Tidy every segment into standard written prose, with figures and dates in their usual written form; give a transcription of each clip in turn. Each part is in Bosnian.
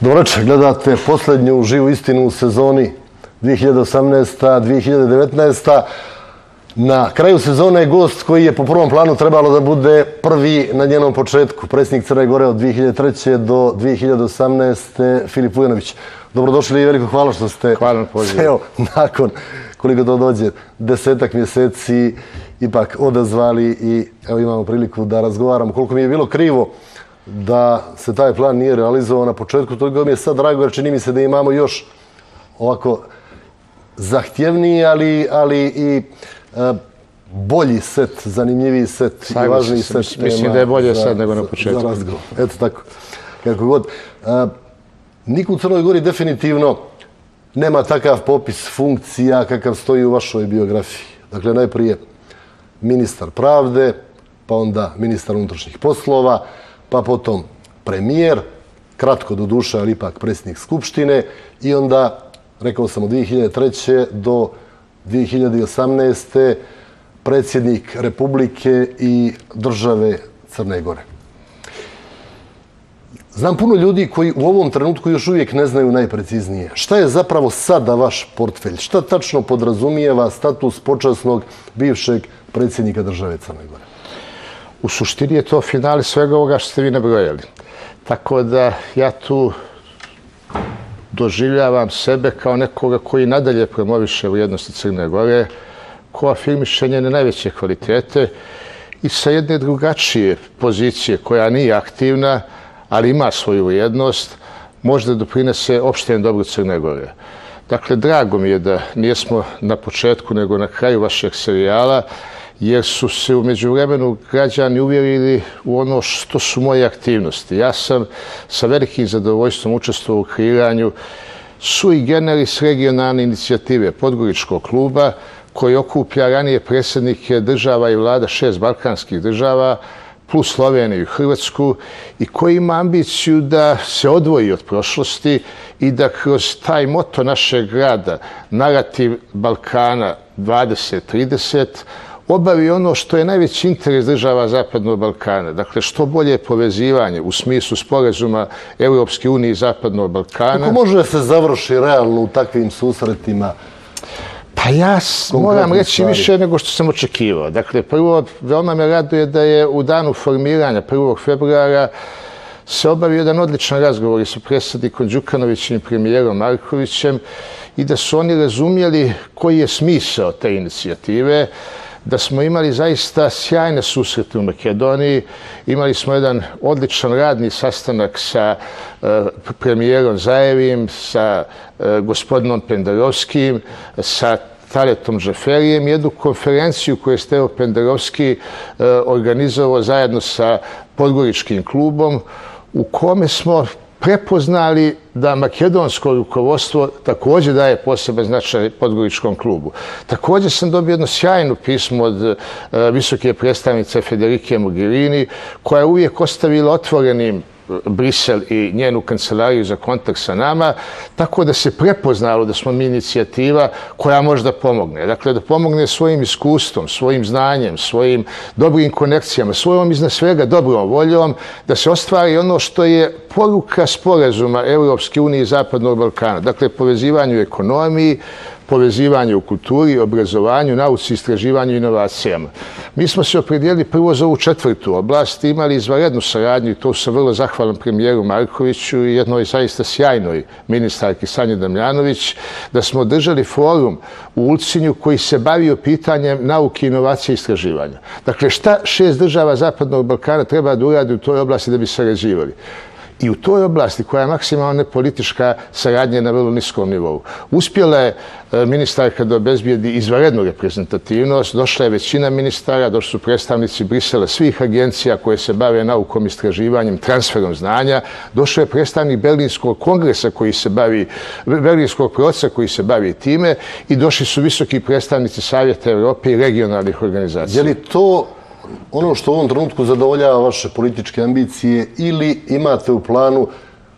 Dobro večer, gledate posljednju živu istinu u sezoni 2018-2019. Na kraju sezone je gost koji je po prvom planu trebalo da bude prvi na njenom početku. Predsjednik Crne Gore od 2003. do 2018. Filip Vujanović. Dobrodošli i veliko hvala što ste se nakon koliko to dođe 10 mjeseci ipak odazvali i evo imamo priliku da razgovaramo. Koliko mi je bilo krivo da se taj plan nije realizovao na početku, toga mi je sad drago jer čini mi se da imamo još ovako zahtjevniji, ali i bolji set, zanimljiviji set i važniji set tema. Mislim da je bolje sad nego na početku. Za razgovor. Eto tako. Kako god. Niko u Crnoj Gori definitivno nema takav popis funkcija kakav stoji u vašoj biografiji. Dakle, najprije ministar pravde, pa onda ministar unutrašnjih poslova, pa potom premijer, kratko do duše, ali ipak predsjednik Skupštine i onda, rekao sam, od 2003. do 2018. predsjednik Republike i države Crne Gore. Znam puno ljudi koji u ovom trenutku još uvijek ne znaju najpreciznije. Šta je zapravo sada vaš portfelj? Šta tačno podrazumijeva status počasnog bivšeg predsjednika države Crne Gore? U suštini je to finale svega ovoga što ste vi nabrojali. Tako da ja tu doživljavam sebe kao nekoga koji nadalje promoviše vrijednosti Crne Gore, ko afirmiše njene najveće kvalitete i sa jedne drugačije pozicije koja nije aktivna, ali ima svoju vrijednost, može da doprinese opštem dobru Crne Gore. Dakle, drago mi je da nijesmo na početku nego na kraju vašeg serijala, jer su se u međuvremenu građani uvjerili u ono što su moje aktivnosti. Ja sam sa velikim zadovoljstvom učestvovao u kreiranju sui generis regionalne inicijative Podgoričkog kluba, koji okuplja ranije predsjednike država i vlada 6 balkanskih država, plus Sloveniju i Hrvatsku, i koji ima ambiciju da se odvoji od prošlosti i da kroz taj moto našeg grada, narativ Balkana 2030, obavi ono što je najveći interes država Zapadnog Balkana. Dakle, što bolje povezivanje u smislu sporazuma Europske unije i Zapadnog Balkana. Kako može da se završi realno u takvim susretima? Pa ja moram reći više nego što sam očekivao. Dakle, prvo, veoma me raduje da je u danu formiranja 1. februara se obavio jedan odličan razgovor i sa predsjednikom Đukanovićem i premijerom Markovićem i da su oni razumjeli koji je smisao te inicijative, da smo imali zaista sjajne susrete u Makedoniji. Imali smo jedan odličan radni sastanak sa premijerom Zajevim, sa gospodinom Pendarovskim, sa Taletom Džaferijem, jednu konferenciju koju je Stevo Pendarovski organizovao zajedno sa Podgoričkim klubom, u kome smo prepoznali da makedonsko rukovodstvo također daje poseban značaj Podgoričkom klubu. Također sam dobio jedno sjajno pismo od visoke predstavnice Federike Mogherini, koja je uvijek ostavila otvorenim Brisel i njenu kancelariju za kontakt sa nama, tako da se prepoznalo da smo mi inicijativa koja može da pomogne. Dakle, da pomogne svojim iskustvom, svojim znanjem, svojim dobrim konekcijama, svojom iznad svega dobrom voljom, da se ostvari ono što je poruka sporazuma Europske unije i Zapadnog Balkana. Dakle, povezivanju u ekonomiji, povezivanje u kulturi, obrazovanju, nauci, istraživanju i inovacijama. Mi smo se opredijelili prvo za ovu 4. oblast, imali izvanrednu saradnju i to sam vrlo zahvalan premijeru Markoviću i jednoj zaista sjajnoj ministarki Sanji Damljanović, da smo održali forum u Ulcinju koji se bavio pitanjem nauke, inovacije i istraživanja. Dakle, šta 6 država Zapadnog Balkana treba da uradi u toj oblasti da bi sarađivali? I u toj oblasti, koja je maksimalno nepolitička, saradnja na vrlo niskom nivou. Uspjela je ministarka da obezbijedi izvanrednu reprezentativnost, došla je većina ministara, došli su predstavnici Brisela, svih agencija koje se bave naukom, istraživanjem, transferom znanja, došao je predstavnik Berlinskog kongresa koji se bavi, Berlinskog procesa koji se bavi time i došli su visoki predstavnici Savjeta Evrope i regionalnih organizacija. Je li to ono što u ovom trenutku zadovoljava vaše političke ambicije ili imate u planu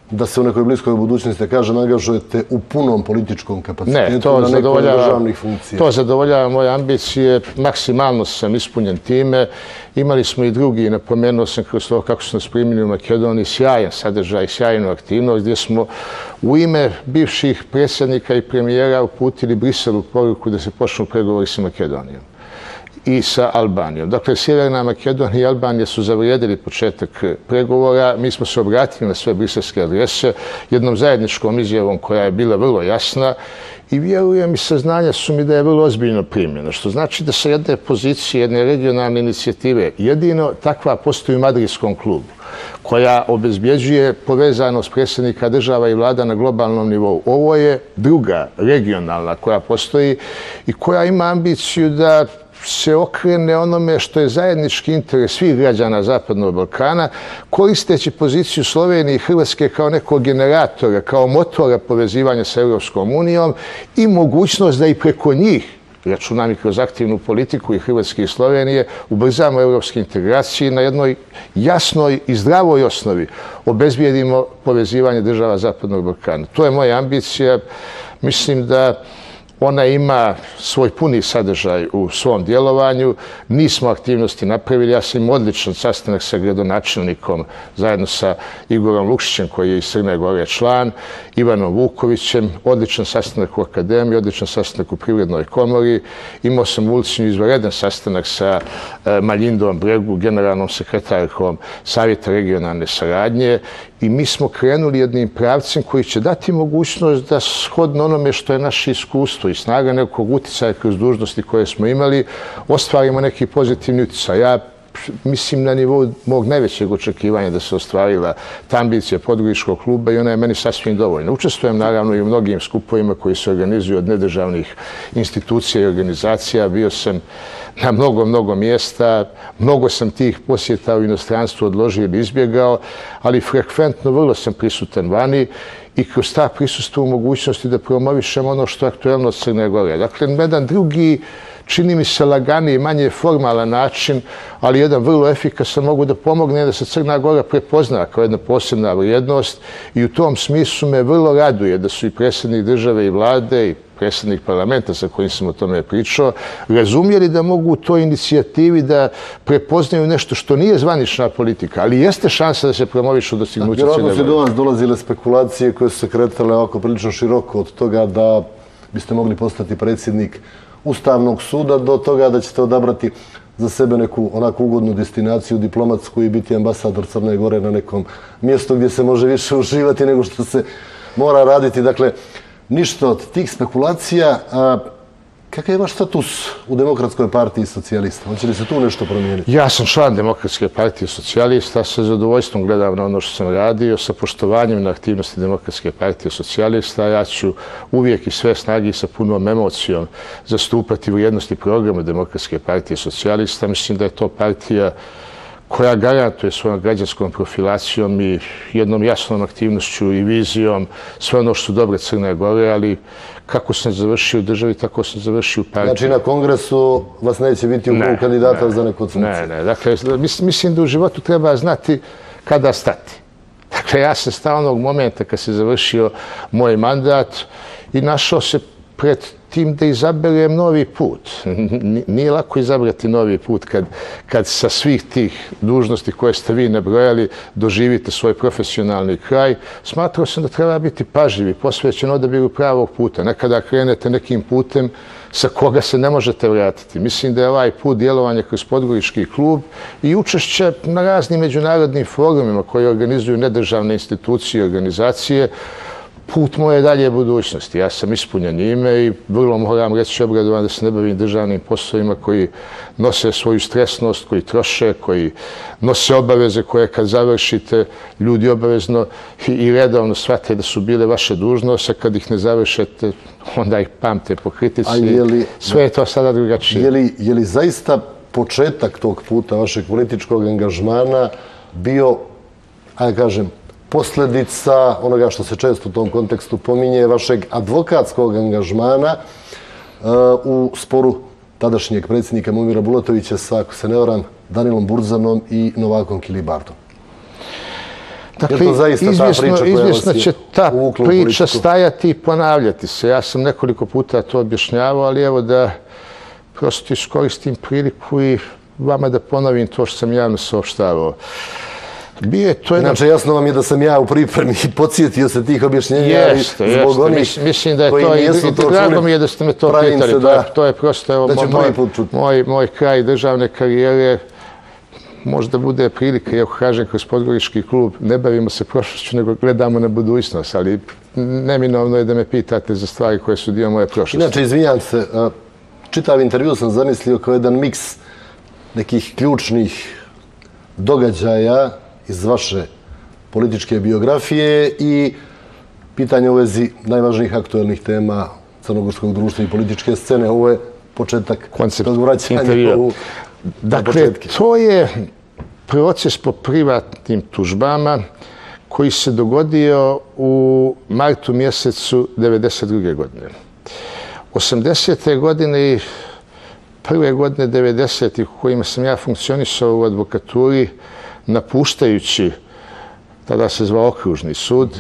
da se u nekoj bliskoj budućnosti, kažem, angažujete u punom političkom kapacitetu ne, to na nekoj državnih funkcija? To zadovoljava moje ambicije, maksimalno sam ispunjen time. Imali smo i drugi, napomenuo sam kroz to kako su nas primili u Makedoniji, sjajan sadržaj, sjajnu aktivnost, gdje smo u ime bivših predsjednika i premijera uputili Briselu poruku da se počnu pregovori sa Makedonijom i sa Albanijom. Dakle, Sjeverna Makedonija i Albanija su zavrijedili početak pregovora. Mi smo se obratili na sve briselske adrese jednom zajedničkom izjavom koja je bila vrlo jasna i vjerujem i saznanja su mi da je vrlo ozbiljno primljeno, što znači da sa jedne pozicije, jedne regionalne inicijative, jedino takva postoji u Madridskom klubu, koja obezbjeđuje povezanost predsjednika država i vlada na globalnom nivou. Ovo je druga regionalna koja postoji i koja ima ambiciju da se okrene onome što je zajednički interes svih građana Zapadnog Balkana, koristeći poziciju Slovenije i Hrvatske kao nekog generatora, kao motora povezivanja sa Europskom unijom i mogućnost da i preko njih, računam i kroz aktivnu politiku i Hrvatske i Slovenije, ubrzamo europske integracije na jednoj jasnoj i zdravoj osnovi obezbijedimo povezivanje država Zapadnog Balkana. To je moja ambicija. Mislim da ona ima svoj puni sadržaj u svom djelovanju. Nismo aktivnosti napravili. Ja sam imao odličan sastanak sa gradonačelnikom zajedno sa Igorom Lukšićem koji je iz Crne Gore član, Ivanom Vukovićem, odličan sastanak u akademiji, odličan sastanak u Privrednoj komori. Imao sam u Ulcinju izvanredan sastanak sa Maljindom Bregu, generalnom sekretarkom Savjeta regionalne saradnje i mi smo krenuli jednim pravcem koji će dati mogućnost da shodno onome što je naše iskustvo i snaga nekog utjecaja kroz dužnosti koje smo imali, ostvarimo neki pozitivni utjecaj. Ja mislim na nivou mog najvećeg očekivanja da se ostvarila ta ambicija Podgoričkog kluba i ona je meni sasvim dovoljna. Učestvujem naravno i u mnogim skupovima koji se organizuju od nedržavnih institucija i organizacija. Bio sam na mnogo mjesta, mnogo sam tih posjeta u inostranstvu odložio ili izbjegao, ali frekventno vrlo sam prisutan vani i kroz ta prisustvo u mogućnosti da promovišem ono što je aktuelno od Crne Gore. Dakle, jedan drugi, čini mi se laganiji, manje formalan način, ali jedan vrlo efikasan, mogu da pomogne da se Crna Gora prepozna kao jedna posebna vrijednost i u tom smislu me vrlo raduje da su i predsjednik države i vlade i predsjednik parlamenta sa kojim sam o tome pričao, razumjeli da mogu u toj inicijativi da prepoznaju nešto što nije zvanična politika, ali jeste šansa da se promovišu dostignuće Crne Gore. Vjerojatno su do vas dolazile spekulacije koje su se kretale ovako prilično široko od toga da biste mogli postati predsjednik Ustavnog suda do toga da ćete odabrati za sebe neku onako ugodnu destinaciju diplomatsku i biti ambasador Crne Gore na nekom mjestu gdje se može više uživati nego što se mora raditi. Dakle, ništa od tih spekulacija. Kakav je vaš status u Demokratskoj partiji socijalista? Hoće li se tu nešto promijeniti? Ja sam član Demokratske partije socijalista, sa zadovoljstvom gledam na ono što sam radio, sa poštovanjem na aktivnosti Demokratske partije socijalista. Ja ću uvijek i sve snagi sa punom emocijom zastupati vrijednosti programa Demokratske partije socijalista. Mislim da je to partija koja garantuje svojom građanskom profilacijom i jednom jasnom aktivnošću i vizijom sve ono što su dobre Crne Gore, ali kako sam završio u državi, tako sam završio u partiji. Znači na kongresu vas neće biti u krugu kandidata za neku funkciju? Ne. Dakle, mislim da u životu treba znati kada stati. Dakle, ja sam stao onog momenta kad se završio moj mandat i našao se pred tim da izaberem novi put. Nije lako izabrati novi put kad sa svih tih dužnosti koje ste vi nabrojali doživite svoj profesionalni kraj. Smatrao sam da treba biti pažljivi, posvećen odabiru pravog puta. Nekada krenete nekim putem sa koga se ne možete vratiti. Mislim da je ovaj put djelovanja kroz Podgorički klub i učešće na raznim međunarodnim forumima koje organizuju nedržavne institucije i organizacije put moje dalje budućnosti. Ja sam ispunjen njime i vrlo moram reći obradovan da se ne bavim državnim poslovima koji nose svoju stresnost, koji troše, koji nose obaveze koje kad završite ljudi obavezno i redovno shvate da su bile vaše dužnosti, a kad ih ne završete onda ih pamte po kritici. Sve je to sada drugačije. Je li zaista početak tog puta vašeg političkog angažmana bio, ajde kažem, posljedica onoga što se često u tom kontekstu pominje, vašeg advokatskog angažmana u sporu tadašnjeg predsjednika Momira Bulatovića sa, ako se ne varam, Danilom Burzanom i Novakom Kilibardom? Dakle, izvjesno će ta priča stajati i ponavljati se. Ja sam nekoliko puta to objašnjavao, ali evo da prosto iskoristim priliku i vama da ponovim to što sam javno saopštavao. Inače, jasno vam je da sam ja u pripremi podsjetio se tih objašnjenja zbog onih mislim da je to i drago mi je da ste me to pitali. To je prosto moj kraj državne karijere. Možda bude prilika, iako kažem kroz Podgorički klub, ne bavimo se prošlošću, nego gledamo na budućnost, ali neminovno je da me pitate za stvari koje su dio moje prošlosti. Inače, izvinjam se, čitav intervju sam zamislio kao jedan miks nekih ključnih događaja iz vaše političke biografije i pitanje u vezi najvažnijih aktuelnih tema crnogorskog društva i političke scene. Ovo je početak vraćanja u Dakle, to je proces po privatnim tužbama koji se dogodio u martu mjesecu 1992. godine. 80. godine i prve godine 90. u kojima sam ja funkcionisao u advokaturi, napuštajući, tada se zvao Okružni sud,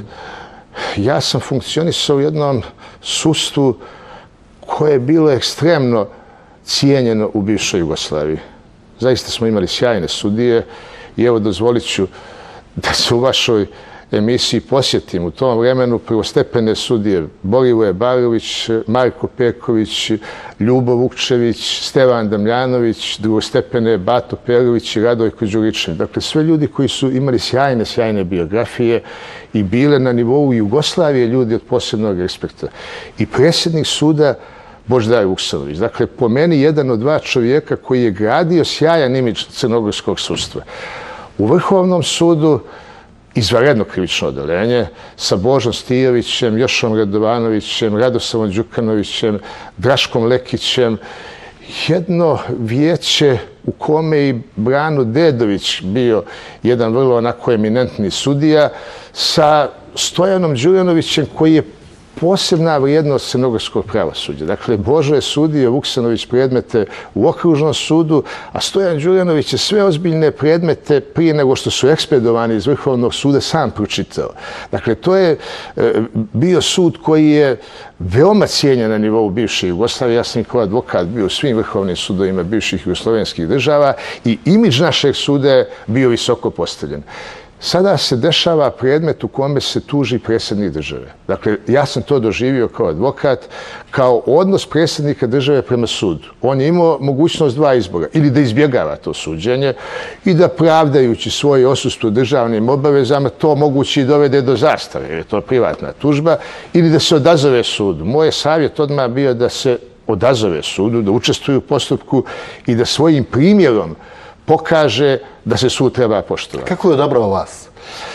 ja sam funkcionisao u jednom sudstvu koje je bilo ekstremno cijenjeno u bivšoj Jugoslaviji. Zaista smo imali sjajne sudije i evo dozvolit ću da se u vašoj emisiji posjetim u tom vremenu prvostepene sudije Borivoje Barović, Marko Perković, Ljubo Vukčević, Stevan Damljanović, drugostepene Bato Perović i Radojko Đuričin. Dakle, sve ljudi koji su imali sjajne biografije i bile na nivou Jugoslavije ljudi od posebnog respekta. I predsjednik suda Božidar Vuksanović. Dakle, po meni jedan od dva čovjeka koji je gradio sjajan imidž crnogorskog sudstva. U Vrhovnom sudu izvanredno krivično odeljenje sa Božom Stijovićem, Jošom Radovanovićem, Radosavom Đukanovićem, Draškom Lekićem. Jedno vijeće u kome i Brano Dedović bio jedan vrlo onako eminentni sudija sa Stojanom Đuranovićem koji je posebna vrijednost crnogorskog pravosuđa. Dakle, Božo je sudio Vuksanović predmete u Okružnom sudu, a Stojan Đuranović je sve ozbiljne predmete prije nego što su ekspedovani iz Vrhovnog suda sam pročitao. Dakle, to je bio sud koji je veoma cijenjen na nivou bivše Jugoslavije. Ja sam kao advokat bio u svim vrhovnim sudovima bivših jugoslovenskih država i imidž našeg suda je bio visoko postavljen. Sada se dešava predmet u kome se tuži predsjednik države. Dakle, ja sam to doživio kao advokat, kao odnos predsjednika države prema sudu. On je imao mogućnost dva izbora. Ili da izbjegava to suđenje i da pravdajući svoje odsustvo državnim obavezama to moguće i dovede do zastare, jer je to privatna tužba, ili da se odazove sudu. Moj je savjet odmah bio da se odazove sudu, da učestvuju u postupku i da svojim primjerom pokaže da se sud treba poštovati. Kako je odabrao vas?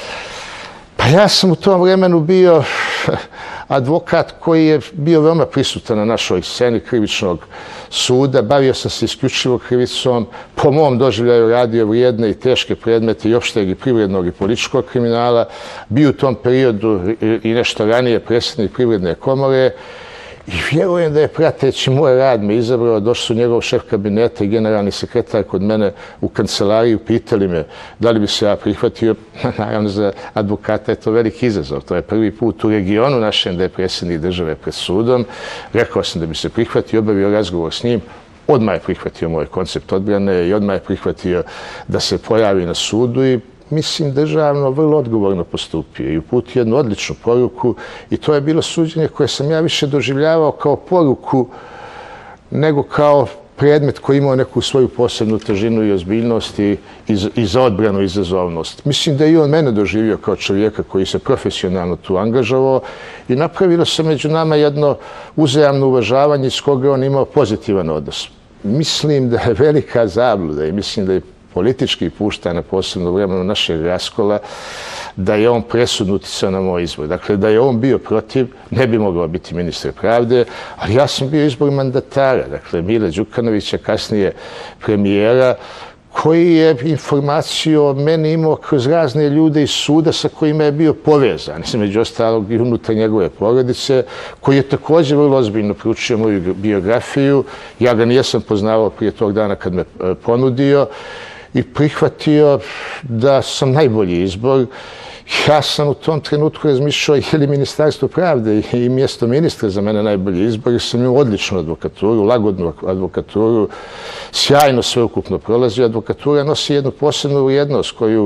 Pa ja sam u tom vremenu bio advokat koji je bio veoma prisutan na našoj sceni krivičnog suda. Bavio sam se isključivo krivicom. Po mom doživljaju radio vrijedne i teške predmete i opšteg i privrednog i političkog kriminala. Bio u tom periodu i nešto ranije predsjednik Privredne komore. I vjerujem da je prateći moj rad me izabrao, došli su njegov šef kabineta i generalni sekretar kod mene u kancelariju, pitali me da li bi se ja prihvatio. Naravno, za advokata je to veliki izazov. To je prvi put u regionu našem da je predsjednik države pred sudom. Rekao sam da bi se prihvatio, obavio razgovor s njim. Odmah je prihvatio moj koncept odbrane i odmah je prihvatio da se pojavi na sudu i mislim državno vrlo odgovorno postupio i uputio jednu odličnu poruku i to je bilo suđenje koje sam ja više doživljavao kao poruku nego kao predmet koji imao neku svoju posebnu težinu i ozbiljnost i za odbranu i izazovnost. Mislim da je i on mene doživio kao čovjeka koji se profesionalno tu angažovao i napravilo se među nama jedno uzajamno uvažavanje s koga on imao pozitivan odnos. Mislim da je velika zabluda i mislim da je politički pušta na posebno vremenu našeg raskola, da je on presudno uticao na moj izbor. Dakle, da je on bio protiv, ne bi mogao biti ministar pravde, ali ja sam bio izbor mandatara, dakle, Mile Đukanovića, kasnije premijera, koji je informaciju o meni imao kroz razne ljude iz suda sa kojima je bio povezan, među ostalog i unutar njegove porodice, koji je također vrlo ozbiljno proučio moju biografiju. Ja ga nijesam poznavao prije tog dana kad me ponudio. i prihvatio da sam najbolji izbor. Ja sam u tom trenutku razmišljao je li Ministarstvo pravde i mjesto ministra za mene najbolji izbor, jer sam imao odličnu advokaturu, lagodnu advokaturu, sjajno sveukupno prolazio. Advokatura nosi jednu posebnu vrijednost koju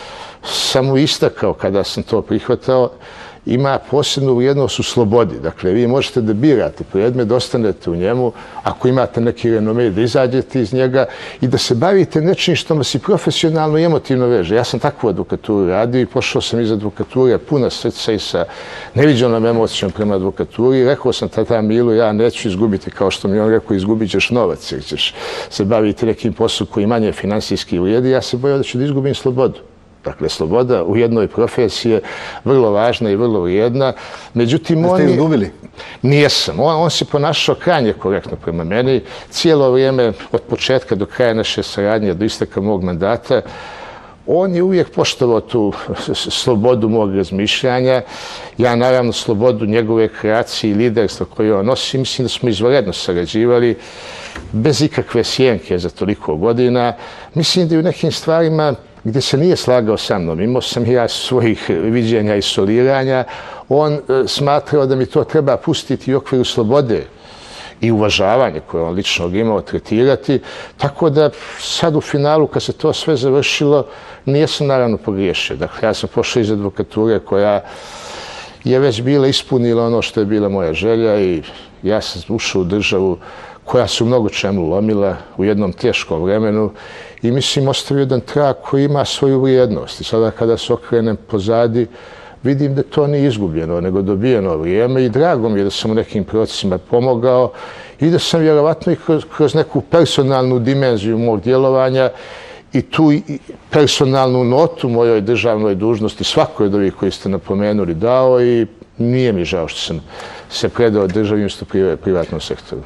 sam istakao kada sam to prihvatao. Ima posebnu vrijednost u slobodi. Dakle, vi možete da birate predmet, da ostanete u njemu, ako imate neki renome, da izađete iz njega i da se bavite nečim što vas i profesionalno i emotivno veže. Ja sam takvu advokaturu radio i pošao sam iz advokature puna srca i sa neviđenom emocijom prema advokaturi. Rekao sam tada Milu, ja neću izgubiti, kao što mi on rekao, izgubit ćeš novac, jer ćeš se baviti nekim poslom koji manje finansijski vrijedi. Ja se bojao da ću da izgubim slobodu. Dakle, sloboda u jednoj profesiji je vrlo važna i vrlo vrijedna. Međutim, Jeste izgubili? Nijesam. On se ponašao krajnje korektno prema meni. Cijelo vrijeme, od početka do kraja naše saradnje, do isteka mog mandata, on je uvijek poštovao tu slobodu mog razmišljanja. Ja, naravno, slobodu njegove kreacije i liderstva koje on nosi. Mislim da smo izvanredno sarađivali, bez ikakve sjenke za toliko godina. Mislim da i u nekim stvarima gdje se nije slagao sa mnom, imao sam ja svojih viđenja i soliranja, on smatrao da mi to treba pustiti u okviru slobode i uvažavanje koje on lično imao tretirati, tako da sad u finalu, kad se to sve završilo, nijesam naravno pogriješio. Dakle, ja sam pošao iz advokature koja je već bila ispunila ono što je bila moja želja i ja sam ušao u državu koja se u mnogo čemu lomila u jednom teškom vremenu i mislim ostavio jedan trag koji ima svoju vrijednost. I sada kada se okrenem pozadi, vidim da to nije izgubljeno, nego dobijeno vrijeme i drago mi je da sam u nekim procesima pomogao i da sam vjerovatno i kroz neku personalnu dimenziju mog djelovanja i tu personalnu notu mojoj državnoj dužnosti, svakoj od ovih koji ste napomenuli, dao i nije mi žao što sam se predao državi umjesto privatnom sektoru.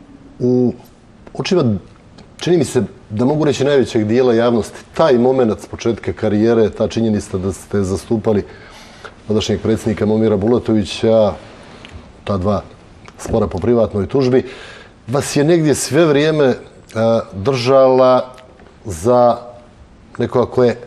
U očima, čini mi se da mogu reći najvećeg dijela javnosti, taj moment s početka karijere, ta činjenica da ste zastupali tadašnjeg predsjednika Momira Bulatovića, ta dva spora po privatnoj tužbi, vas je negdje sve vrijeme držala za nekoga ko je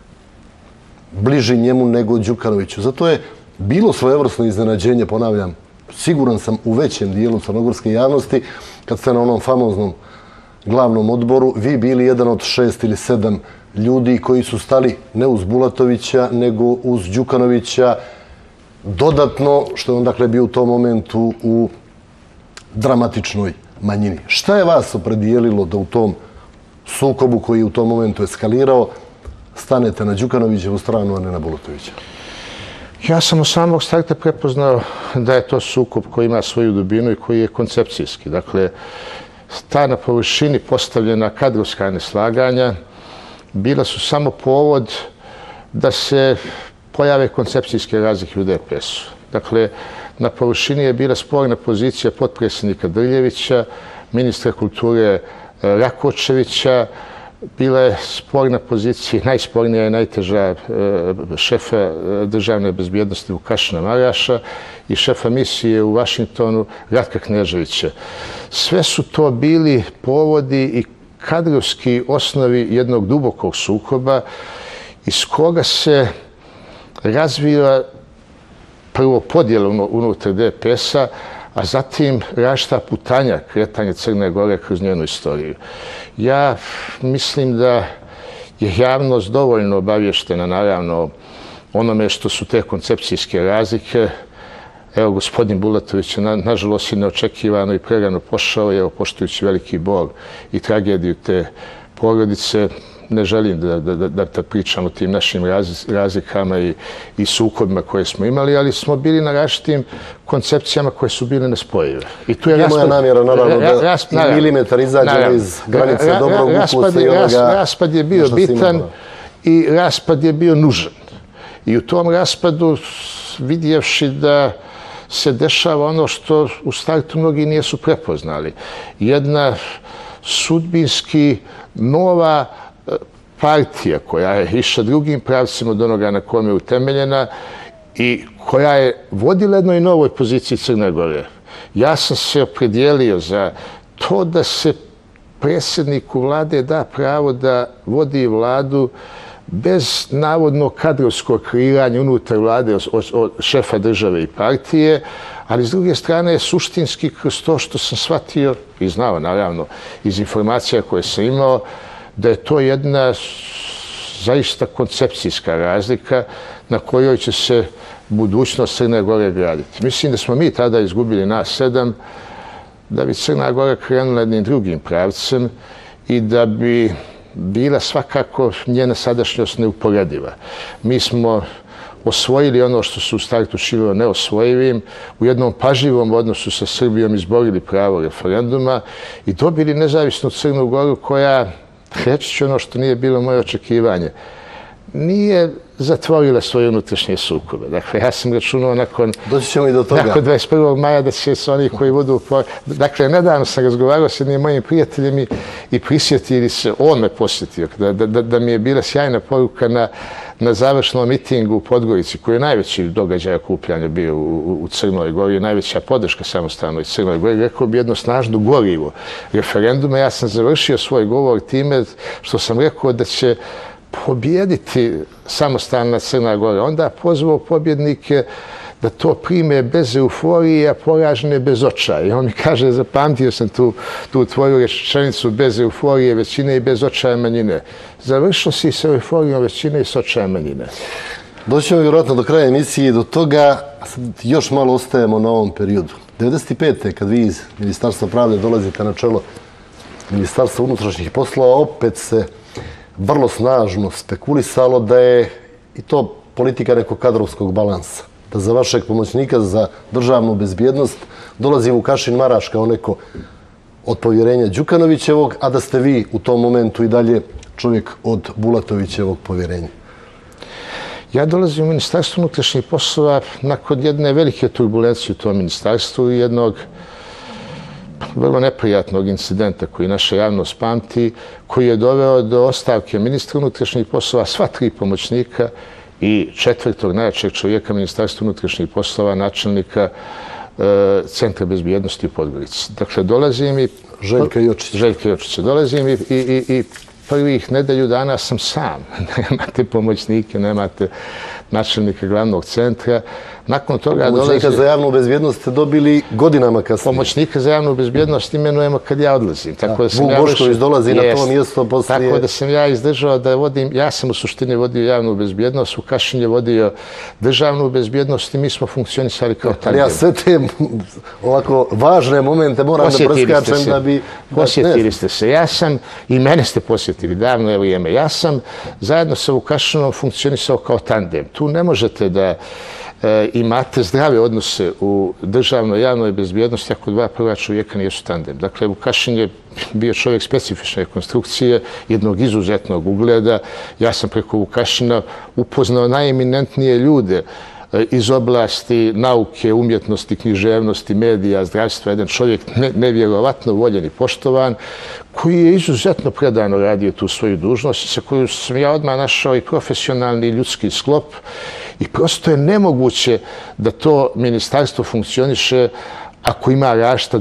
bliži njemu nego Đukanoviću. Zato je bilo svojevrsno iznenađenje, ponavljam, siguran sam u većem dijelu crnogorske javnosti, kad ste na onom famoznom glavnom odboru vi bili jedan od 6 ili 7 ljudi koji su stali ne uz Bulatovića, nego uz Đukanovića, dodatno, što je on dakle bio u tom momentu u dramatičnoj manjini. Šta je vas opredijelilo da u tom sukobu koji je u tom momentu eskalirao stanete na Đukanovićevu stranu, a ne na Bulatovića? Ja sam od samog starta prepoznao da je to sukob koji ima svoju dubinu i koji je koncepcijski. Dakle, ta na površini postavljena kadrovska neslaganja bila su samo povod da se pojave koncepcijske razlike u DPS-u. Dakle, na površini je bila sporna pozicija potpredsjednika Drljevića, ministra kulture Rakočevića, bila je sporna pozicija, najspornija i najteža šefa državne bezbjednosti Vukašina Maraša i šefa misije u Vašingtonu Ratka Kneževića. Sve su to bili povodi i kadrovski osnovi jednog dubokog sukoba iz koga se razvija prvo podjela unutar DPS-a, a zatim različita putanja kretanja Crne Gore kroz njenu istoriju. Ja mislim da je javnost dovoljno obavještena, naravno, onome što su te koncepcijske razlike. Evo, gospodin Bulatović je, nažalost, i neočekivano i prerano pošao, evo, poštujući veliki bol i tragediju te porodice. Ne želim da pričam o tim našim razlikama i sukobima koje smo imali, ali smo bili na različitim koncepcijama koje su bile nespojive. Nije moja namjera, naravno, da milimetar izađemo iz granice dobrog ukusa i onoga... Raspad je bio bitan i raspad je bio nužan. I u tom raspadu, vidjevši da se dešava ono što u startu mnogi nisu prepoznali. Jedna sudbinski nova partija koja je išla drugim pravcima od onoga na kome je utemeljena i koja je vodila jednoj novoj poziciji Crne Gore. Ja sam se opredijelio za to da se predsjedniku vlade da pravo da vodi vladu bez navodno kadrovskog kreiranja unutar vlade od šefa države i partije, ali s druge strane suštinski kroz to što sam shvatio i znao naravno iz informacija koje sam imao, da je to jedna zaista koncepcijska razlika na kojoj će se budućnost Crne Gore graditi. Mislim da smo mi tada izgubili nas 7, da bi Crna Gora krenula jednim drugim pravcem i da bi bila svakako njena sadašnjost neuporediva. Mi smo osvojili ono što su u startu činilo neosvojivim, u jednom pažljivom odnosu sa Srbijom izborili pravo referenduma i dobili nezavisnu Crnu Goru koja, reći ću ono što nije bilo moje očekivanje, nije zatvorila svoje unutrašnje sukobe. Dakle, ja sam računao nakon 21. maja da će se oni koji budu... Dakle, nedavno sam razgovarao s jednim mojim prijateljima i prisjetili se, on me posjetio, da mi je bila sjajna poruka na završnom mitingu u Podgorici, koji je najveći događaj okupljanja bio u Crnoj Gori, najveća podrška samostalnoj Crnoj Gori. Rekao bi jedno snažno gorivo referenduma. Ja sam završio svoj govor time što sam rekao da će pobijediti samostalna Crna Gora. Onda pozvao pobjednike da to prime bez euforije, a poražene bez očaja. I on mi kaže, zapamtio sam tu tvoju rečenicu, bez euforije većine i bez očaja manjine. Završilo si sa euforijom većine i s očajem manjine. Doćemo vjerojatno do kraja emisije i do toga, još malo ostajemo na ovom periodu. 95. kad vi iz Ministarstva pravde dolazite na čelo Ministarstva unutrašnjih poslova, opet se vrlo snažno spekulisalo da je i to politika nekog kadrovskog balansa. Da za vašeg pomoćnika za državnu bezbjednost dolazi Vukašin Maraš kao neko od povjerenja Đukanovićevog, a da ste vi u tom momentu i dalje čovjek od Bulatovićevog povjerenja. Ja dolazim u Ministarstvo unutrašnjih poslova nakon jedne velike turbulencije u tom ministarstvu i jednog vrlo neprijatnog incidenta koji naša javnost pamti, koji je doveo do ostavke ministra unutrašnjih poslova, sva 3 pomoćnika i 4. najjačeg čovjeka Ministarstva unutrašnjih poslova, načelnika Centra bezbjednosti u Podgorici. Dakle, dolazim i... Željka Jočića. Dolazim i prvih nedelju dana sam sam. Nemate pomoćnike, nemate načelnika glavnog centra. Nakon toga pomoćnika za javnu bezbjednost ste dobili godinama kasnije. Pomoćnika za javnu bezbjednost imenujemo kad ja odlazim. Vuk Bošković dolazi na to mjesto poslije... Tako da sam ja izdržao da vodim, ja sam u suštini vodio javnu bezbjednost, Vukašin je vodio državnu bezbjednost i mi smo funkcionisali kao tandem. Ja sve te ovako važne momente moram da preskačem da bi... Posjetili ste se. Ja sam, i mene ste posjetili davno je vrijeme, ja sam zajedno sa Vukašinom funkcionisao kao tandem. Tu ne možete da imate zdrave odnose u državnoj javnoj bezbjednosti ako 2 prva čovjeka nijesu tandem. Dakle, Vukašin je bio čovjek specifične konstrukcije, jednog izuzetnog ugleda. Ja sam preko Vukašina upoznao najeminentnije ljude iz oblasti nauke, umjetnosti, književnosti, medija, zdravstva. Jedan čovjek nevjerovatno voljen i poštovan, koji je izuzetno predano radio tu svoju dužnost, sa koju sam ja odmah našao i profesionalni ljudski sklop. I prosto je nemoguće da to ministarstvo funkcioniše ako ima različita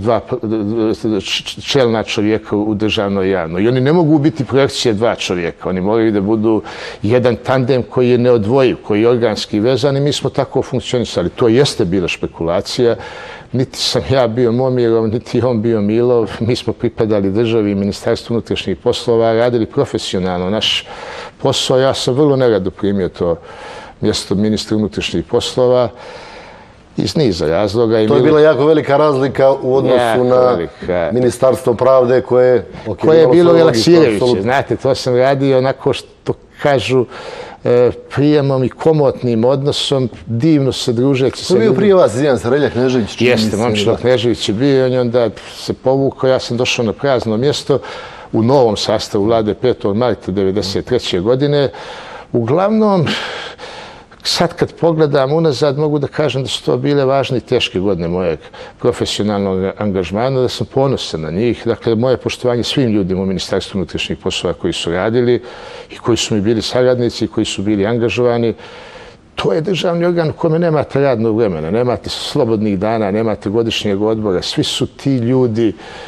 2 čelna čovjeka u državnoj javnoj. I oni ne mogu biti projekcije 2 čovjeka. Oni moraju da budu jedan tandem koji je neodvojiv, koji je organski vezan i mi smo tako funkcionisali. To jeste bila špekulacija. Niti sam ja bio Momirov, niti on bio Milov. Mi smo pripadali državi i Ministarstvu unutrašnjih poslova, radili profesionalno naš posao. Ja sam vrlo nerado primio to mjesto ministra unutrašnjih poslova iz niza razloga. To je bila jako velika razlika u odnosu na Ministarstvo pravde koje je bilo relaksirajuće. Znate, to sam radio onako što kažu prijemom i komotnim odnosom, divno se družeći. To je bio prije vas, izvijem se, Relja Knežević. Jeste, momčilo Knežević je bio i onda se povukao. Ja sam došao na prazno mjesto u novom sastavu vlade 5. marta 1993. godine. Uglavnom, sad kad pogledam unazad, mogu da kažem da su to bile važne i teške godine mojeg profesionalnog angažmana, da sam ponosan na njih. Dakle, moje poštovanje svim ljudima u Ministarstvu unutrašnjih poslova koji su radili i koji su mi bili saradnici, koji su bili angažovani. To je državni organ u kome nemate radnog vremena, nemate slobodnih dana, nemate godišnjeg odbora. Svi su ti ljudi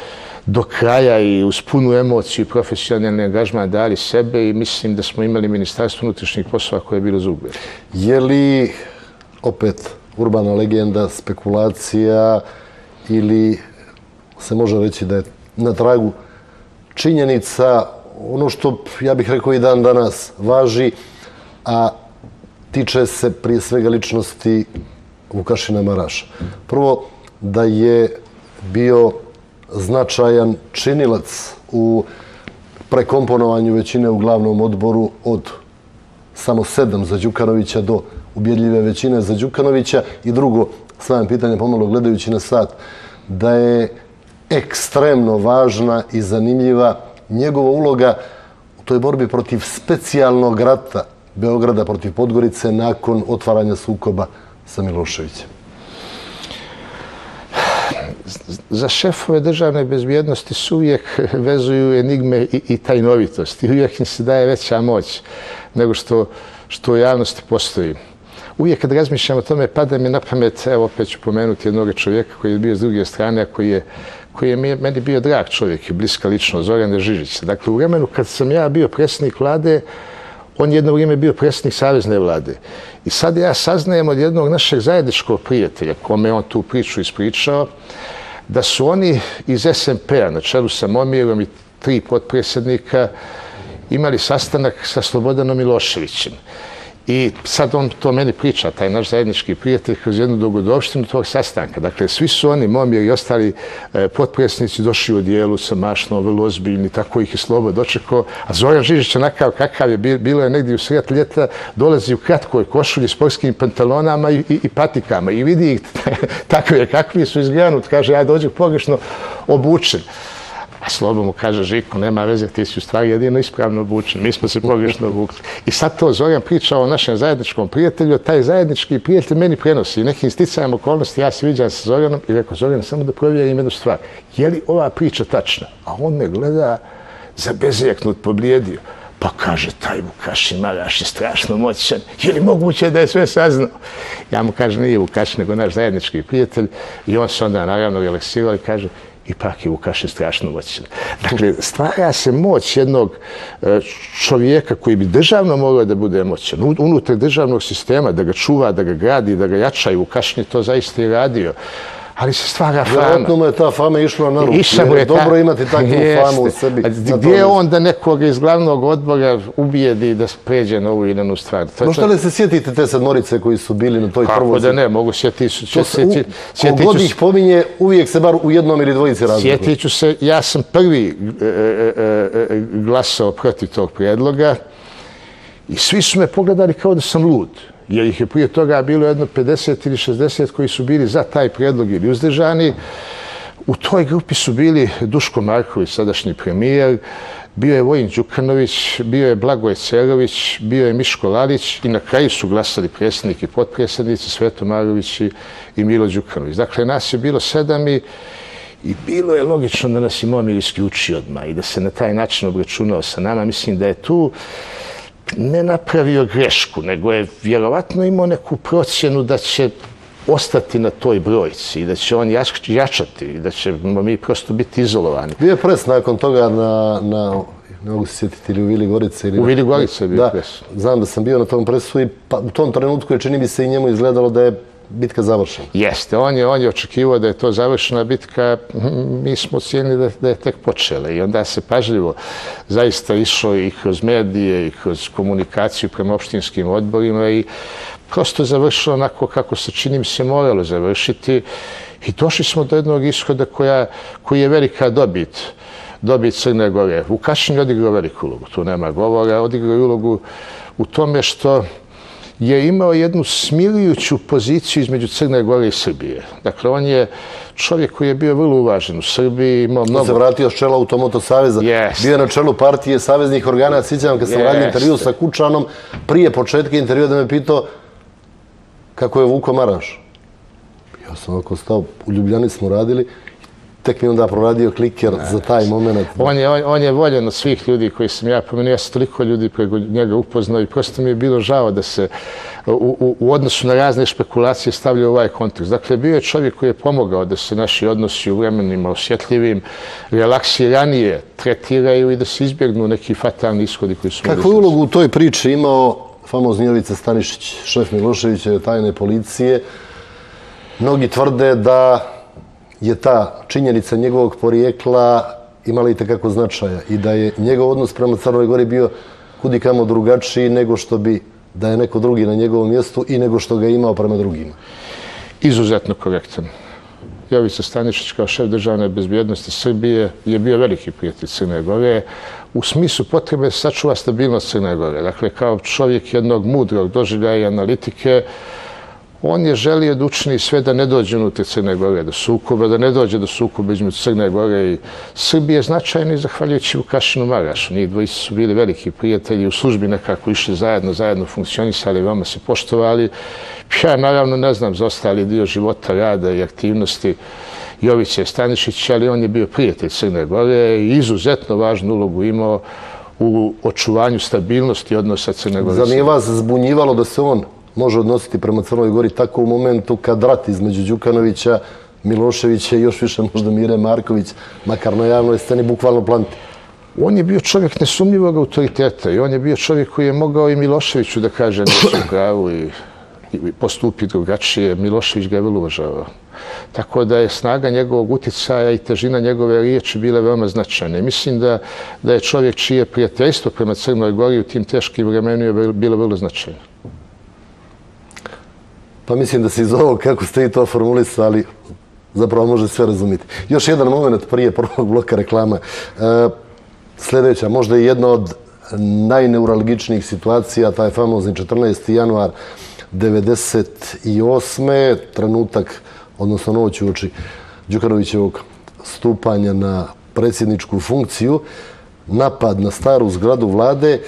do kraja i uz punu emociju i profesionalni angažman dali sebe i mislim da smo imali Ministarstvo unutrašnjih poslova koje je bilo za ugled. Je li opet urbana legenda, spekulacija ili se može reći da je na tragu činjenica ono što, ja bih rekao, i dan danas važi, a tiče se prije svega ličnosti Vukašina Maraša. Prvo, da je bio značajan činilac u prekomponovanju većine u glavnom odboru od samo 7 za Đukanovića do ubjedljive većine za Đukanovića. I drugo, stavljam pitanje pomalo gledajući na sat, da je ekstremno važna i zanimljiva njegova uloga u toj borbi protiv specijalnog rata Beograda protiv Podgorice nakon otvaranja sukoba sa Miloševićem. Za šefove državne bezbjednosti se uvijek vezuju enigme i tajnovitosti. Uvijek im se daje veća moć nego što u javnosti postoji. Uvijek kad razmišljam o tome, pada mi na pamet, evo opet ću pomenuti jednog čovjeka koji je bio s druge strane, a koji je meni bio drag čovjek i bliska lično, Zoran Žižić. Dakle, u vremenu kad sam ja bio predsjednik vlade, on jedno vrijeme bio predsjednik Savezne vlade. I sad ja saznajem od jednog našeg zajedničkog prijatelja, kome je on tu priču ispričao, da su oni iz SMP-a, na čelu sa Momirom i 3 potpredsjednika, imali sastanak sa Slobodanom Miloševićem. I sad on to meni priča, taj naš zajednički prijatelj, kroz jednu dogodovštinu tog sastanka. Dakle, svi su oni, Momir i ostali potpredsjednici, došli u dijelu sa mašnom, vrlo ozbiljni, tako ih je Slobo dočekao. A Zoran Žižić, onakav kakav je, bilo je negdje u sred ljeta, dolazi u kratkoj košulji, sportskim pantalonama i patikama. I vidi ih takve, kakvi su izgranut. Kaže, ja dođem pogrešno obučen. A Slobo mu kaže, Žiko, nema veze, ti si u stvari jedino ispravno obučen, mi smo se pogrešno obukli. I sad to Zoran priča o našem zajedničkom prijatelju, taj zajednički prijatelj meni prenosi. Nekim sticajem okolnosti ja se viđam sa Zoranom i rekao, Zoran, samo da provjerim jednu stvar. Je li ova priča tačna? A on me gleda zabezeknut, poblijedio. Pa kaže, taj Vukašin Maraš je strašno moćan. Je li moguće da je sve saznao? Ja mu kažem, nije Vukašin, nego naš zajednički prijatelj. I on se onda naravno relaksirao i kaže, ipak je Vukašin strašno moćan. Dakle, stvara se moć jednog čovjeka koji bi državno mogao da bude moćan, unutar državnog sistema, da ga čuva, da ga gradi, da ga jača, i Vukašin je to zaista i radio. Ali se stvara fama. Vjerojatno mu je ta fama išla na ruku, jer je dobro imati takvu famu u sebi. Gdje je on da nekoga iz glavnog odbora ubijedi da pređe na ovu ili onu stvar? Možete li se sjetiti te sedmorice koji su bili na toj prvoj? Kako da ne, mogu sjetiti. Kogod ih pominje, uvijek se bar u jednom ili dvojici razlikuje. Sjetit ću se, ja sam prvi glasao protiv tog prijedloga i svi su me pogledali kao da sam lud. Jer ih je prije toga bilo jedno 50 ili 60 koji su bili za taj prijedlog ili uzdržani. U toj grupi su bili Duško Marković, sadašnji premijer, bio je Vojin Đukanović, bio je Blagoje Cerović, bio je Miško Lalić i na kraju su glasali predsjednik i potpredsjednici Sveto Marović i Milo Đukanović. Dakle, nas je bilo 7 i bilo je logično da nas i Momir isključi odmah i da se na taj način obračunao sa nama. Mislim da je tu ne napravio grešku, nego je vjerovatno imao neku procjenu da će ostati na toj brojci i da će on jačati i da ćemo mi prosto biti izolovani. Bio je pres nakon toga ne mogu se sjetiti, ili u Vili Gorice. U Vili Gorice je bio pres. Znam da sam bio na tom presu i u tom trenutku je, čini mi se, i njemu izgledalo da je bitka završena. Jeste, on je očekivao da je to završena bitka, mi smo ocijenili da je tek počela i onda se pažljivo zaista išao i kroz medije i kroz komunikaciju prema opštinskim odborima i prosto završilo onako kako se, čini mi se, moralo završiti i došli smo do jednog ishoda koji je velika dobit Crne Gore. Vukašin je odigrao veliku ulogu, tu nema govora, odigrao je ulogu u tome što je imao jednu smirujuću poziciju između Crne Gore i Srbije. Dakle, on je čovjek koji je bio vrlo uvažen u Srbiji, imao mnogo... On se vratio s čela Automoto saveza, bio je na čelu partije saveznih organa. Sjećam kad sam radio intervju sa Kučanom, prije početka intervjua da me pitao kako je Vuko Maraš. Ja sam ovako stao, u Ljubljani smo radili, tek mi onda proradio kliker za taj moment. On je voljen od svih ljudi koji sam ja pomenuo. Ja sam toliko ljudi preko njega upoznao i prosto mi je bilo žao da se u odnosu na razne špekulacije stavlja u ovaj kontekst. Dakle, bio je čovjek koji je pomogao da se naši odnosi u vremenima osjetljivim, relaksiranije tretiraju i da se izbjegnu neki fatalni ishodi koji su... Kakvu ulogu u toj priči imao famozni Jovica Stanišić, šef Miloševićeve tajne policije? Mnogi tvrde da je ta činjenica njegovog porijekla imala itekako značaja i da je njegov odnos prema Crnoj Gori bio kudikamo drugačiji nego što bi da je neko drugi na njegovom mjestu i nego što ga je imao prema drugima. Izuzetno korektan. Jovica Stanišić kao šef državne bezbjednosti Srbije je bio veliki prijatelj Crne Gore u smislu potrebe sačuva stabilnost Crne Gore. Dakle, kao čovjek jednog mudrog doživljaja i analitike, on je želio da učini sve da ne dođe unutar Crne Gore do sukoba, da ne dođe do sukoba između Crne Gore i Srbije, značajno i zahvaljujući Vukašinu Marašu. Njih dvojica su bili veliki prijatelji, u službi nekako išli zajedno funkcionisali, veoma se poštovali. Ja naravno ne znam za ostali dio života, rada i aktivnosti Jovice Stanišića, ali on je bio prijatelj Crne Gore i izuzetno važnu ulogu imao u očuvanju stabilnosti odnosa Crne Gore. Zar nije vas zbunjivalo da se on može odnositi prema Crnoj Gori tako u momentu kad rat između Đukanovića, Miloševića i još više možda Mire Marković, makar na javnoj sceni, bukvalno planti? On je bio čovjek nesumnjivog autoriteta i on je bio čovjek koji je mogao i Miloševiću da kaže nešto u pravu i postupi drugačije. Milošević ga je vrlo uvažavao. Tako da je snaga njegovog utjecaja i težina njegove riječi bile veoma značajne. Mislim da je čovjek čije prijateljstvo prema Crnoj Gori u tim teškim vremenima bilo vrlo značajno. Pa mislim da se iz ovog, kako ste i to formulisali, zapravo može sve razumjeti. Još jedan moment prije prvog bloka reklama. Sljedeća, možda i jedna od najneuralgičnijih situacija, taj famozni 14. januar 1998. trenutak, odnosno noć uoči Đukanovićevog stupanja na predsjedničku funkciju, napad na staru zgradu vlade.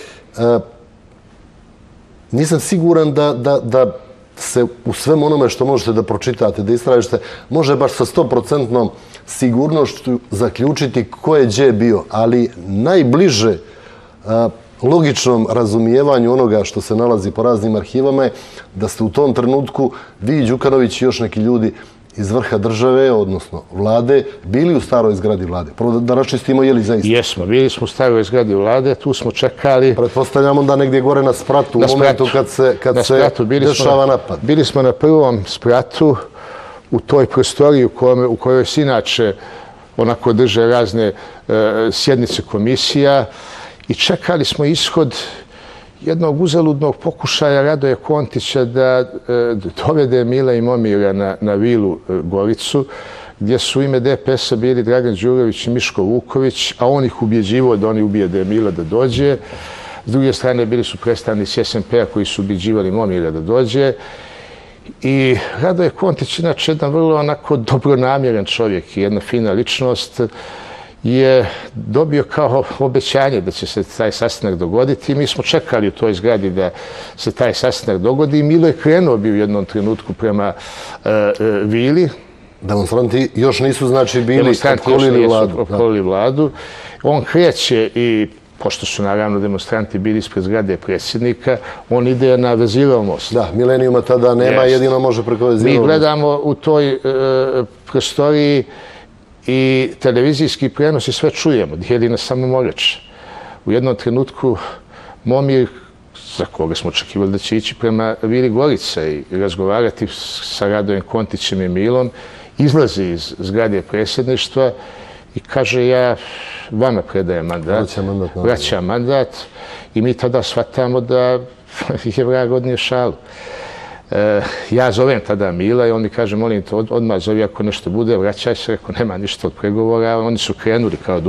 Nisam siguran da se u svem onome što možete da pročitate, da istražite, može baš sa 100% sigurnošću zaključiti ko je gdje bio, ali najbliže logičnom razumijevanju onoga što se nalazi po raznim arhivama je da ste u tom trenutku vi, Đukanović i još neki ljudi iz vrha države, odnosno vlade, bili u staroj zgradi vlade. Prvo da raščistimo, je li zaista? Jesmo, bili smo u staroj zgradi vlade, tu smo čekali. Pretpostavljam onda negdje gore na spratu, u momentu kad se dešava napad. Bili smo na prvom spratu, u toj prostoriji u kojoj se inače onako drže razne sjednice komisija i čekali smo ishod jednog uzaludnog pokušaja Radoja Kontića da dovede Mila i Momira na vilu Goricu, gdje su u ime DPS-a bili Dragan Đurović i Miško Vuković, a on ih ubjeđivao da oni ubijede Mila da dođe. S druge strane bili su predstavnici SMP-a koji su ubjeđivali Momira da dođe. I Radoje Kontić, inače jedan vrlo onako dobronamjeran čovjek i jedna fina ličnost, je dobio kao obećanje da će se taj sastanak dogoditi. Mi smo čekali u toj zgradi da se taj sastanak dogodi i Milo je krenuo bio u jednom trenutku prema vili. Demonstranti još nisu znači bili opkolili vladu. On kreće i, pošto su naravno demonstranti bili ispred zgrade predsjednika, on ide na Vezirov most. Da, Milenijuma tada nema, jedino može preko Vezirov most. Mi gledamo u toj prostoriji i televizijski prenos i sve čujemo, jedina samo Morač. U jednom trenutku Momir, za koga smo očekivali da će ići prema vili Gorice i razgovarati sa Radojem Kontićem i Milom, izlazi iz zgrade predsjedništva i kaže: ja vama predajem mandat, vraćam mandat, i mi tada shvatamo da je vrag odnio šalu. Ja zovem tada Mila i on mi kaže: molim te, odmah zovi ako nešto bude, vraćaj se, ako nema ništa od pregovora. Oni su krenuli kao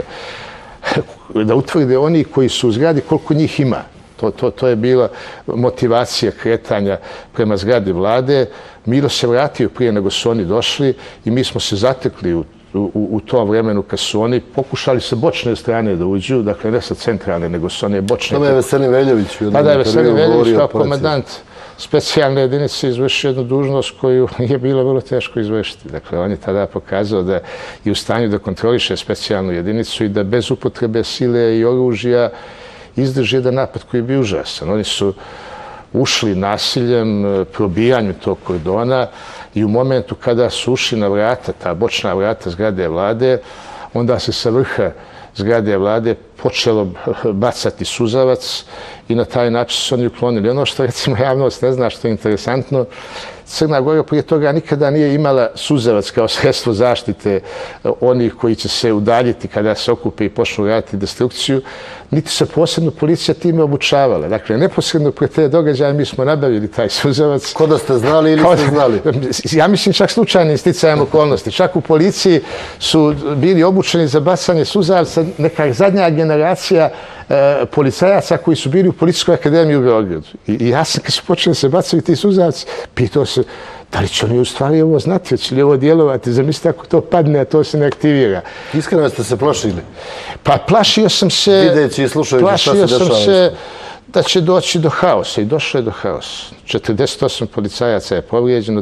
da utvrde oni koji su u zgradi koliko njih ima. To je bila motivacija kretanja prema zgradi vlade. Milo se vratio prije nego su oni došli i mi smo se zatekli u tom vremenu kad su oni pokušali sa bočne strane da uđu, dakle ne sa centralne, nego su one bočne. Tada je Veselin Veljović. Tada je Veselin Veljović kao komandant specijalne jedinice izvršio jednu dužnost koju je bilo vrlo teško izvršiti. Dakle, on je tada pokazao da je u stanju da kontroliše specijalnu jedinicu i da bez upotrebe sile i oružja izdrži jedan napad koji je bio užasan. Oni su ušli nasiljem, probijanjem tog kordona i u momentu kada su ušli na vrata, ta bočna vrata zgrade vlade, onda se sa vrha zgrade vlade počelo bacati suzavac i na taj način su oni uklonili. Ono što recimo javnost ne zna, što je interesantno, Crna Gora prije toga nikada nije imala suzavac kao sredstvo zaštite onih koji će se udaljiti kada se okupe i počnu raditi destrukciju, niti se posebno policija time obučavala. Dakle, neposredno pre te događaje mi smo nabavili taj suzavac. Ko da ste znali ili ste znali? Ja mislim čak slučajnim sticajem okolnosti. Čak u policiji su bili obučeni za bacanje suzavca neka zadnja generacija policajaca koji su bili u Policijskoj akademiji u Beogradu. I ja sam, kad su počeli se bacati ti suzavci, pitao se da li će oni u stvari ovo znati, hoće li ovo djelovati, zamislite ako to padne, a to se ne aktivira. Iskreno ste se plašili? Pa plašio sam se... Videći i slušajući šta se Plašio dešava. sam se da će doći do haosa i došlo je do haosa. 48 policajaca je povrijeđeno,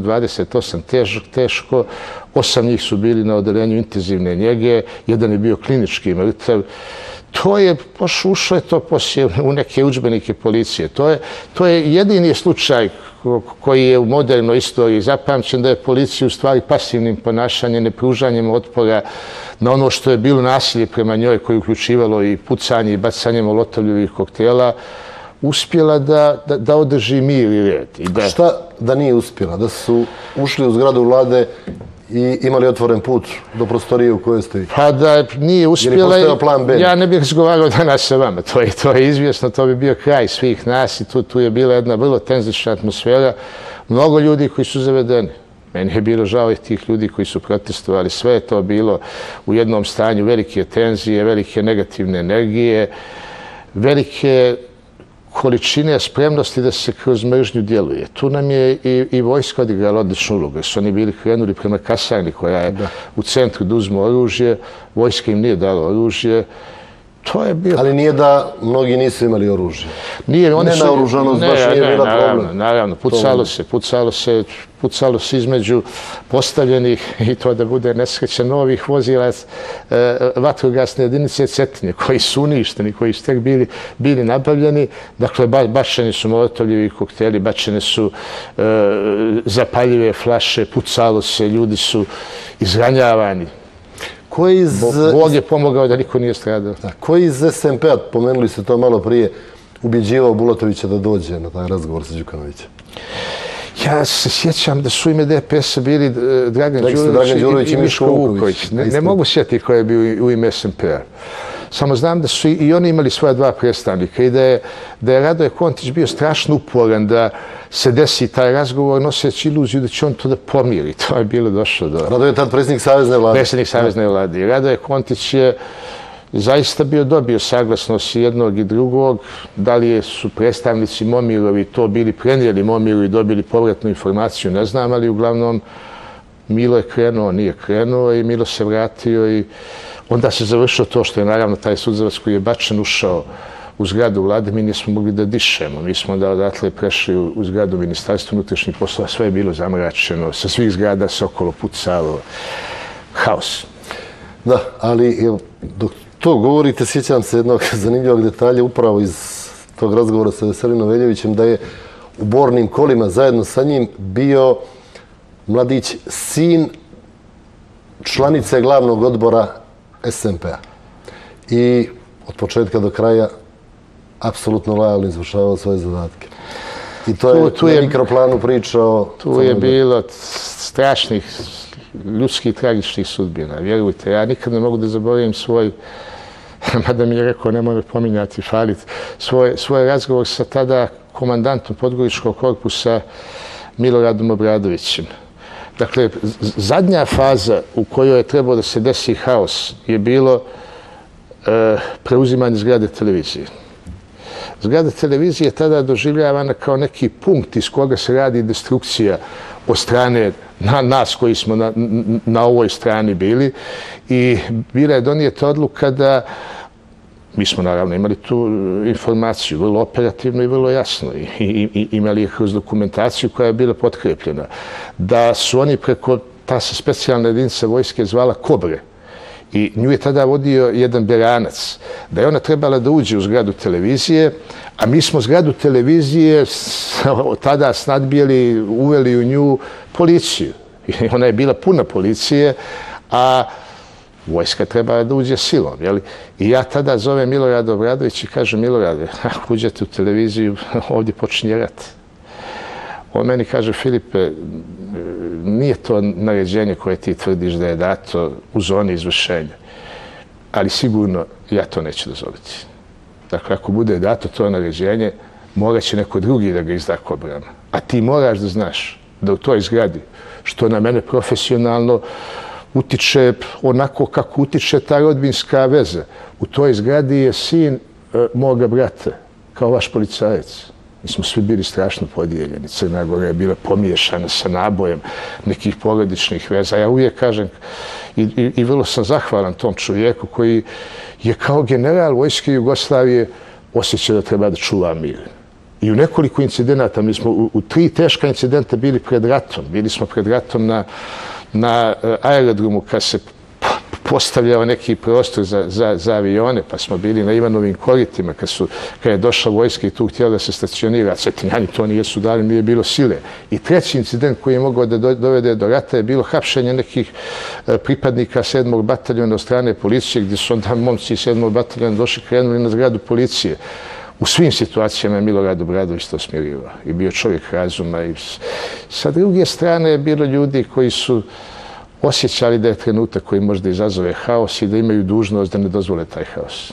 28 teško, 8 njih su bili na odeljenju intenzivne njege, jedan je bio klinički mrtav. To je, ušlo je to poslije u neke udžbenike policije. To je jedini slučaj koji je u modernoj istoriji zapamćen da je policija u stvari pasivnim ponašanjem, nepružanjem otpora na ono što je bilo nasilje prema njoj, koje je uključivalo i pucanje i bacanje molotovljevih koktela, uspjela da održi mir i red. Šta da nije uspjela? Da su ušli u zgradu vlade i imali otvoren put do prostorije u kojoj ste? Pa da nije uspjela, ja ne bih razgovarao danas sa vama. To je izvjesno, to bi bio kraj svih nas i tu je bila jedna vrlo tenzična atmosfera. Mnogo ljudi koji su zavedeni. Meni je bilo žao i tih ljudi koji su protestovali. Sve je to bilo u jednom stanju velike tenzije, velike negativne energije, velike količine spremnosti da se kroz mržnju djeluje. Tu nam je i vojska odigrala odličnu ulogu, jer su oni bili krenuli prema kasarni koja je u centru da uzmu oružje, vojska im nije dala oružje. Ali nije da mnogi nisu imali oružje. Nenaoružanost baš nije bila problem. Naravno, pucalo se između postavljenih, i to da bude nesreća, novih vozila vatrogasne jedinice Cetinje, koji su uništeni, koji su tek bili nabavljeni. Dakle, bačeni su molotovljevi kokteli, bačene su zapaljive flaše, pucalo se, ljudi su izranjavani. Bog je pomogao da niko nije stradao. Ko iz SMP-a, pomenuli ste to malo prije, ubjeđivao Bulatovića da dođe na taj razgovor sa Đukanovićem? Ja se sjećam da su ime DPS-a bili Dragan Đurović i Miško Vuković. Ne mogu sjetiti ko je bio u ime SMP-a. Samo znam da su i oni imali svoja dva predstavnika i da je Radoje Kontić bio strašno uporan da se desi taj razgovor noseći iluziju da će on to da pomiri. To je bilo došlo do... Radoje je tad predsjednik Savezne vlade. Predsjednik Savezne vlade. I Radoje Kontić je zaista dobio saglasnost jednog i drugog. Da li su predstavnici Momirovi to bili prenijeli Momiru i dobili povratnu informaciju, ne znam, ali uglavnom Milo je krenuo, nije krenuo i Milo se vratio i onda se završilo to što je naravno taj suzavac koji je bačen ušao u zgradu vlade, mi nismo mogli da dišemo. Mi smo onda odatle prešli u zgradu Ministarstva unutrašnjih poslova, sve je bilo zamračeno, sa svih zgrada se okolo pucalo. Haos. Da, ali dok to govorite, sjećam se jednog zanimljivog detalja upravo iz tog razgovora sa Veselinom Veljevićem, da je u bornim kolima zajedno sa njim bio mladić, sin članice glavnog odbora SMP-a. I od početka do kraja apsolutno lojalno izvršavao svoje zadatke. I to je na mikroplanu pričao... Tu je bilo strašnih ljudskih tragičnih sudbina. Vjerujte, ja nikad ne mogu da zaboravim svoj, mada mi je rekao nemoj me pominjati, falit, svoj razgovor sa tada komandantom Podgoričkog korpusa Miloradom Obradovićem. Dakle, zadnja faza u kojoj je trebao da se desi haos je bilo preuzimanje zgrade televizije. Zgrada televizije je tada doživljavana kao neki punkt iz koga se radi destrukcija od strane nas koji smo na ovoj strani bili i bila je donijeta odluka da Mi smo naravno imali tu informaciju, vrlo operativno i vrlo jasno. I imali je kroz dokumentaciju koja je bila potkrepljena. Da su oni preko ta se specijalna jedinica vojske zvala Kobre. I nju je tada vodio jedan Beranac. Da je ona trebala da uđe u zgradu televizije, a mi smo zgradu televizije tada snadbijeli, uveli u nju policiju. I ona je bila puna policije, a vojska treba da uđe silom. I ja tada zovem Milorada Obradovića i kažem: Milorade, ako uđete u televiziju, ovdje počinje rat. On meni kaže: Filipe, nije to naređenje koje ti tvrdiš da je dato u zoni izvršenja, ali sigurno ja to neću dozvoliti. Dakle, ako bude dato to naređenje, morat će neko drugi da ga izda Kobrama. A ti moraš da znaš da u toj zgradi, što na mene profesionalno utiče onako kako utiče ta rodbinska veza, u toj zgradi je sin moga brata, kao vaš policajac. Mi smo svi bili strašno podijeljeni. Crna Gora je bila pomiješana sa nabojem nekih porodičnih veza. Ja uvijek kažem i vrlo sam zahvalan tom čovjeku koji je kao general vojske Jugoslavije osjećao da treba da čuva mir. I u nekoliko incidenata, mi smo u 3 teška incidenta bili pred ratom. Bili smo pred ratom na aerodromu kad se postavljao neki prostor za avione, pa smo bili na Ivanovim koritima kad je došla vojska i tu htjela da se stacionira. Cetinjani to nijesu dali, nije bilo sile. I 3. incident koji je mogao da dovede do rata je bilo hapšenje nekih pripadnika 7. bataljona od strane policije, gdje su onda momci iz 7. bataljona došli, krenuli na zgradu policije. U svim situacijama je Milorad Obradović to smirivao i bio čovjek razuma. I sa druge strane je bilo ljudi koji su osjećali da je trenutak koji možda izazove haos i da imaju dužnost da ne dozvole taj haos.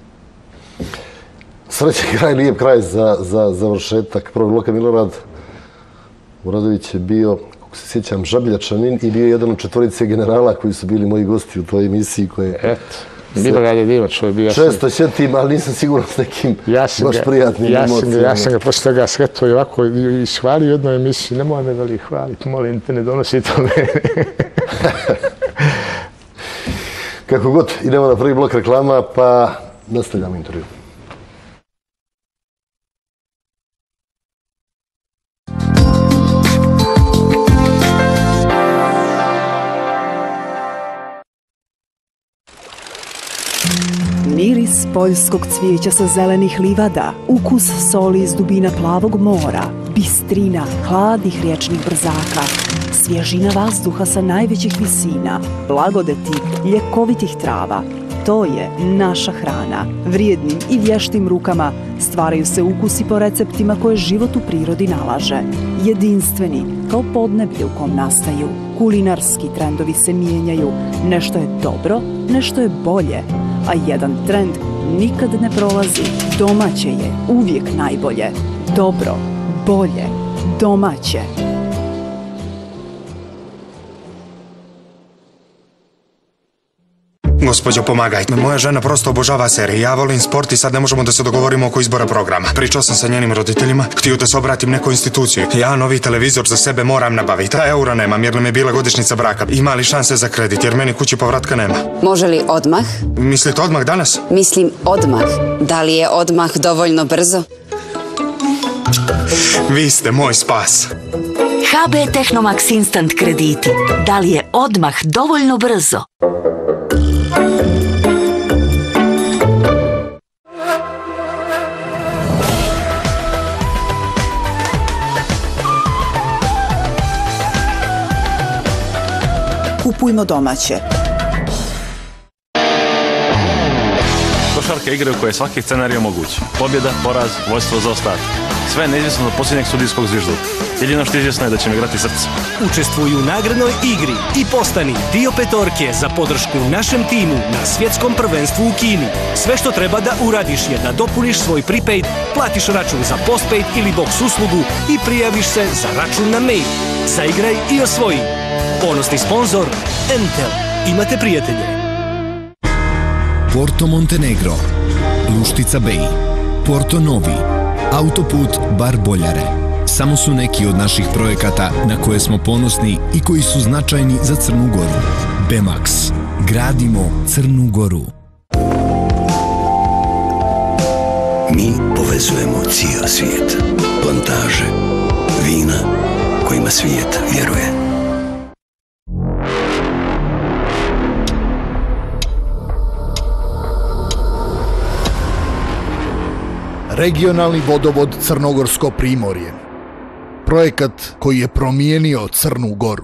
Srećan kraj, lijep kraj za završetak prvog bloka. Milorad Obradović je bio, kako se sjećam, Žabljačanin i bio jedan od 4 generala koji su bili moji gosti u toj emisiji koje... Eto. Milorad je divan čovjek. Često sjetim, ali nisam siguran s nekim baš prijatnim emocijama. Ja sam ga posle toga sretao i ovako ishvalio u jednoj emisiji. Nemoj me veli hvaliti, molim te, ne donosi to meni. Kako god, idemo na prvi blok reklama, pa nastavljamo intervju. Miris poljskog cvijeća sa zelenih livada, ukus soli iz dubina plavog mora, bistrina hladnih riječnih brzaka, svježina vazduha sa najvećih visina, blagodeti ljekovitih trava. To je naša hrana. Vrijednim i vještim rukama stvaraju se ukusi po receptima koje život u prirodi nalaže. Jedinstveni, kao podneblje u kom nastaju. Kulinarski trendovi se mijenjaju. Nešto je dobro, nešto je bolje. A jedan trend nikad ne prolazi. Domaće je uvijek najbolje. Dobro, bolje, domaće. Gospođo, pomagajte. Moja žena prosto obožava serije. Ja volim sport i sad ne možemo da se dogovorimo oko izbora programa. Pričao sam sa njenim roditeljima, htio da se obratim nekoj instituciji. Ja novi televizor za sebe moram nabaviti. 3 eura nemam jer nam je bila godišnjica braka. Ima li šanse za kredit jer meni kući povratka nema? Može li odmah? Mislite odmah danas? Mislim odmah. Da li je odmah dovoljno brzo? Vi ste moj spas. HB Tehnomax Instant krediti. Da li je odmah dovoljno brzo? Kupujmo domaće. Košarka igra u kojoj je svaki scenarij moguć. Pobjeda, poraz, vojstvo za ostatak. Sve je neizvjesno do posljednjeg sudijskog zviždu. Jedino što je izvjesno je da će mi igrati srce. Učestvuj u nagradnoj igri i postani dio petorke za podršku našem timu na svjetskom prvenstvu u Kini. Sve što treba da uradiš je da dopuniš svoj prepaid, platiš račun za postpaid ili box uslugu i prijaviš se za račun na mail. Zaigraj i osvoji. Ponosni sponsor Entel. Imate prijatelje. Porto Montenegro, Luštica Bay, Porto Novi, autoput Bar Boljare. Samo su neki od naših projekata na koje smo ponosni i koji su značajni za Crnu Goru. Bemax. Gradimo Crnu Goru. Mi povezujemo cijeli svijet. Plantaže. Vina kojima svijet vjeruje. Regionalni vodovod Crnogorsko primorje. Projekat koji je promijenio Crnu Goru.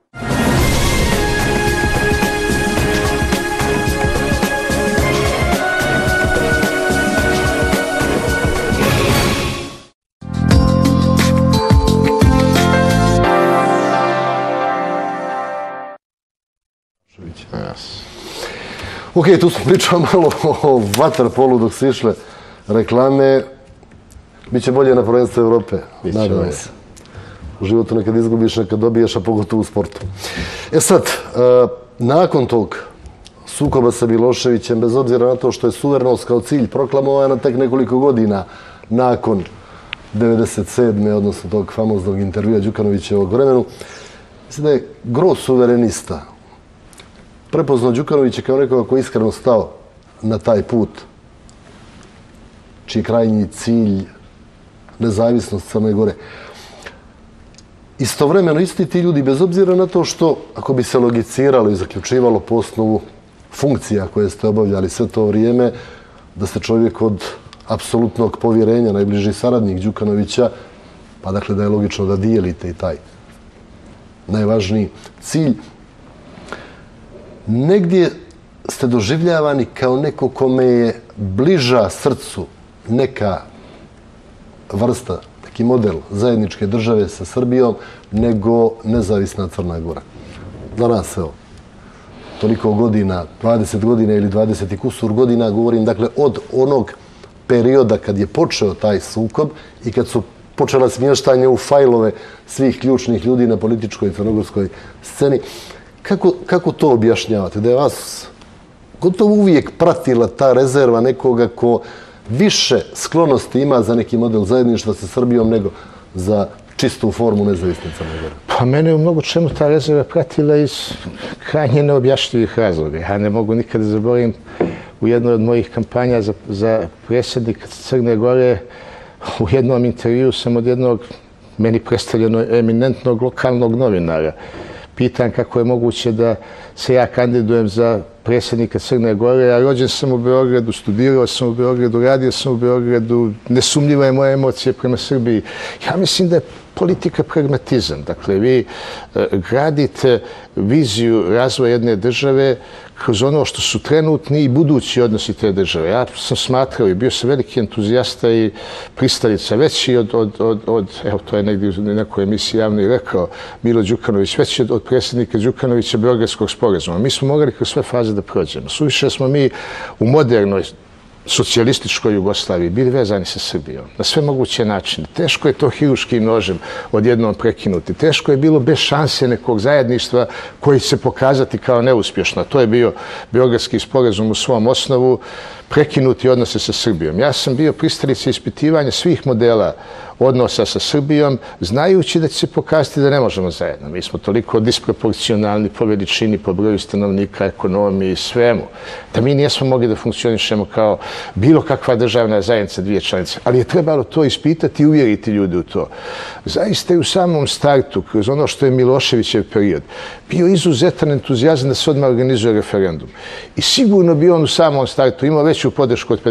Ok, tu smo pričali malo o vaterpolu dok su išle reklame. Biće bolje na prvenstvu Evrope. Nadam se. U životu nekad izgubiš, nekad dobiješ, a pogotovo u sportu. E sad, nakon tog sukoba sa Miloševićem, bez obzira na to što je suverenost kao cilj proklamovana tek nekoliko godina nakon 97. odnosno tog famoznog intervjua Đukanovićevog vremenu, mislim da je gro suverenista prepoznao Đukanovića kao nekoga koji je iskreno stao na taj put, čiji je krajnji cilj nezavisnost Crne Gore. Istovremeno, isti ti ljudi, bez obzira na to što, ako bi se logiciralo i zaključivalo po osnovu funkcija koje ste obavljali sve to vrijeme, da ste čovjek od apsolutnog povjerenja, najbliži saradnik Đukanovića, pa dakle da je logično da dijelite i taj najvažniji cilj. Negdje ste doživljavani kao neko kome je bliža srcu neka vrsta, neki model zajedničke države sa Srbijom nego nezavisna Crna Gora. Za nas, evo, toliko godina, 20 godina ili 20 i kusur godina, govorim, dakle, od onog perioda kad je počeo taj sukob i kad su počela smještanje u fajlove svih ključnih ljudi na političkoj crnogorskoj sceni. Kako to objašnjavate? Da je vas gotovo uvijek pratila ta rezerva nekoga ko više sklonosti ima za neki model zajedništva sa Srbijom nego za čistu formu nezavisne Crne Gore? Pa mene u mnogo čemu ta rezerva pratila iz krajnje neobjašnjivih razloga. Ja ne mogu nikad da zaboravim u jednoj od mojih kampanja za predsjednika Crne Gore, u jednom intervju sam od jednog meni predstavljeno eminentnog lokalnog novinara pitan kako je moguće da se ja kandidujem za predsjednika Crne Gore, a rođen sam u Beogradu, studirao sam u Beogradu, radio sam u Beogradu, nesumljiva je moja emocija prema Srbiji. Ja mislim da je politika pragmatizam. Dakle, vi gradite viziju razvoja jedne države kroz ono što su trenutni i budući odnosi te države. Ja sam smatrao i bio sam veliki entuzijasta i pristalica, veći od evo to je negdje u nekoj emisiji javno i rekao Milo Đukanović, veći od predsjednika Đukanovića Beogradskog sporazuma. Mi smo mogli kroz sve faze da prođemo. Suviše smo mi u modernoj socijalističkoj Jugoslaviji bili vezani sa Srbijom na sve moguće načine. Teško je to hiruškim nožem odjednom prekinuti. Teško je bilo bez šanse nekog zajedništva koji će se pokazati kao neuspješno. To je bio Beogradski sporazum u svom osnovu, prekinuti odnose sa Srbijom. Ja sam bio pristalica ispitivanja svih modela odnosa sa Srbijom, znajući da će se pokazati da ne možemo zajedno. Mi smo toliko disproporcionalni po veličini, po broju stanovnika, ekonomiji i svemu, da mi nismo mogli da funkcionišemo kao bilo kakva državna zajednica dvije članice. Ali je trebalo to ispitati i uvjeriti ljudi u to. Zaista je u samom startu, kroz ono što je Miloševićev period, bio izuzetan entuzijazam da se odmah organizuje referendum. I sigurno bi on u samom startu imao veću podršku od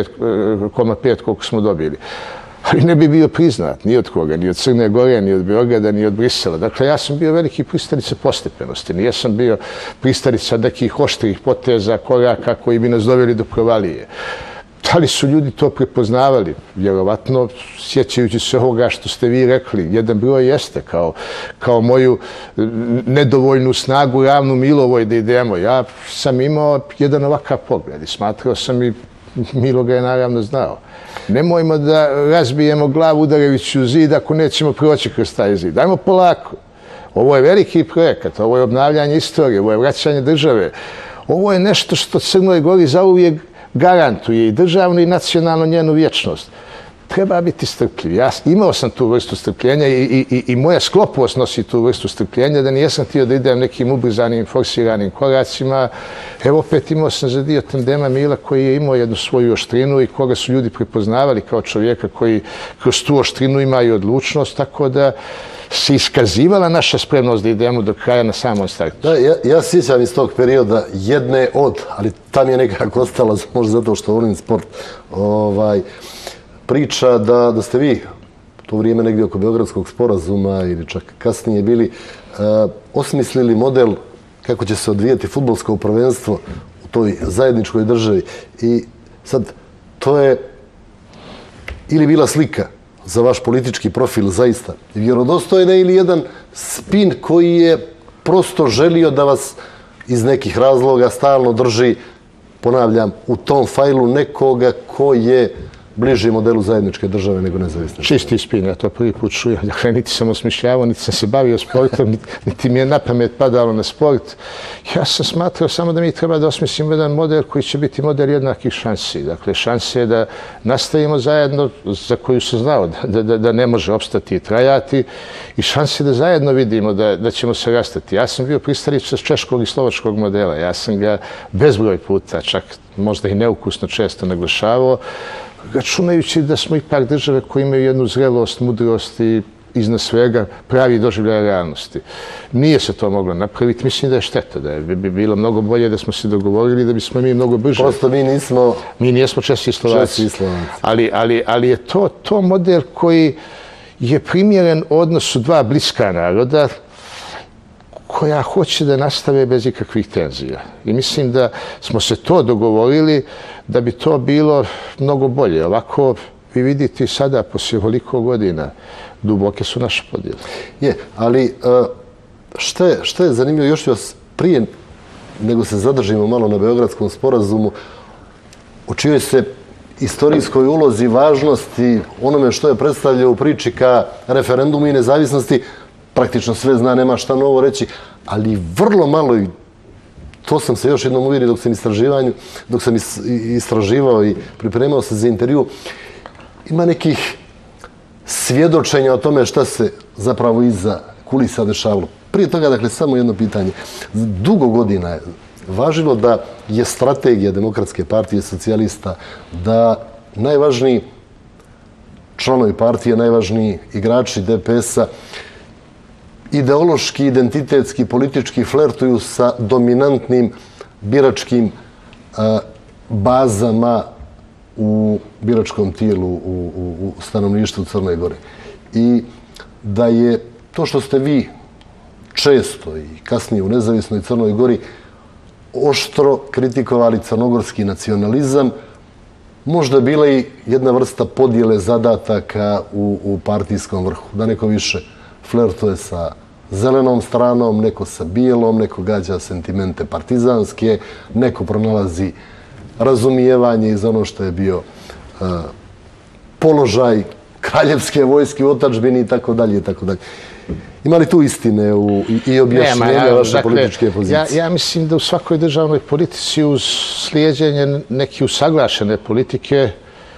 55,5 koliko smo dobili. Ali ne bi bio priznat ni od koga, ni od Crne Gore, ni od Beograda, ni od Brisela. Dakle, ja sam bio veliki pristalica postepenosti. Nisam bio pristalica nekih oštrih poteza, koraka koji bi nas doveli do provalije. Da li su ljudi to prepoznavali? Vjerovatno, sjećajući se ovoga što ste vi rekli, jedan broj jeste kao moju nedovoljnu snagu ravnu Milovoj da idemo. Ja sam imao jedan ovakav pogled i smatrao sam i Milo ga je naravno znao. Nemojmo da razbijemo glavu udarajući u zid ako nećemo proći kroz taj zid. Dajmo polako. Ovo je veliki projekat, ovo je obnavljanje istorije, ovo je vraćanje države. Ovo je nešto što Crnoj Gori zauvijek garantuje i državno i nacionalno njenu vječnost. treba biti strpljiv. Ja imao sam tu vrstu strpljenja i moja sklopost nosi tu vrstu strpljenja, da nijesam htio da idem nekim ubrzanim, forsiranim koracima. Evo opet imao sam za dio tandema Mila koji je imao jednu svoju oštrinu i koga su ljudi prepoznavali kao čovjeka koji kroz tu oštrinu ima i odlučnost, tako da se iskazivala naša spremnost da idemo do kraja na samom startu. Da, ja sjećam iz tog perioda jedne od, ali tam je nekako ostala, možda zato što volim sport, priča da ste vi u to vrijeme negdje oko Beogradskog sporazuma ili čak kasnije bili osmislili model kako će se odvijati fudbalsko prvenstvo u toj zajedničkoj državi. I sad, to je ili bila slika za vaš politički profil zaista vjerodostojna ili jedan spin koji je prosto želio da vas iz nekih razloga stalno drži, ponavljam, u tom fajlu nekoga ko je bliži modelu zajedničke države nego nezavisne. Čisti spin, ja to prvi put čujem. Dakle, niti sam osmišljavao, niti sam se bavio sportom, niti mi je na pamet padalo na sport. Ja sam smatrao samo da mi treba da osmislimo jedan model koji će biti model jednakih šansi. Dakle, šanse da nastavimo zajedno, za koju sam znao da ne može opstati i trajati, i šanse da zajedno vidimo da ćemo se rastati. Ja sam bio pristalica češkog i slovačkog modela. Ja sam ga bezbroj puta, čak možda i neukusno često naglašavao, računajući da smo ipak države koje imaju jednu zrelost, mudrost i iznad svega pravi doživljaj realnosti. Nije se to moglo napraviti, mislim da je šteta, da bi bilo mnogo bolje da smo se dogovorili, da bismo mi mnogo brže... Prosto mi nismo... Mi nijesmo Česi i Slovaci. Ali je to model koji je primjeren odnosu dva bliska naroda koja hoće da nastave bez ikakvih tenzija. I mislim da smo se to dogovorili da bi to bilo mnogo bolje. Ovako, vi vidite i sada, poslije ovoliko godina, duboke su naše podjele. Je, ali što je zanimljivo, još vas prije nego se zadržimo malo na Beogradskom sporazumu, o čijoj se istorijskoj ulozi, važnosti, onome što je predstavljao u priči ka referendumu i nezavisnosti, praktično sve zna, nema šta novo reći, ali vrlo malo, i to sam se još jednom uvjerio dok sam istraživao i pripremao se za intervju, ima nekih svjedočenja o tome šta se zapravo iza kulisa dešavalo. Prije toga, dakle, samo jedno pitanje. Dugo godina je važilo da je strategija Demokratske partije socijalista, da najvažniji članovi partije, najvažniji igrači DPS-a ideološki, identitetski, politički flertuju sa dominantnim biračkim bazama u biračkom tijelu, u stanovništvu Crne Gore. I da je to što ste vi često i kasnije u nezavisnoj Crnoj Gori oštro kritikovali crnogorski nacionalizam, možda bila i jedna vrsta podjele zadataka u partijskom vrhu. Da neko više flertuje sa zelenom stranom, neko sa bijelom, neko gađa sentimente partizanske, neko pronalazi razumijevanje iz ono što je bio položaj kraljevske vojske u otadžbini i tako dalje i tako dalje. Ima li tu istine i objašnjenja vaše političke pozicije? Ja mislim da u svakoj državnoj politici uz slijeđenje neke usaglašene politike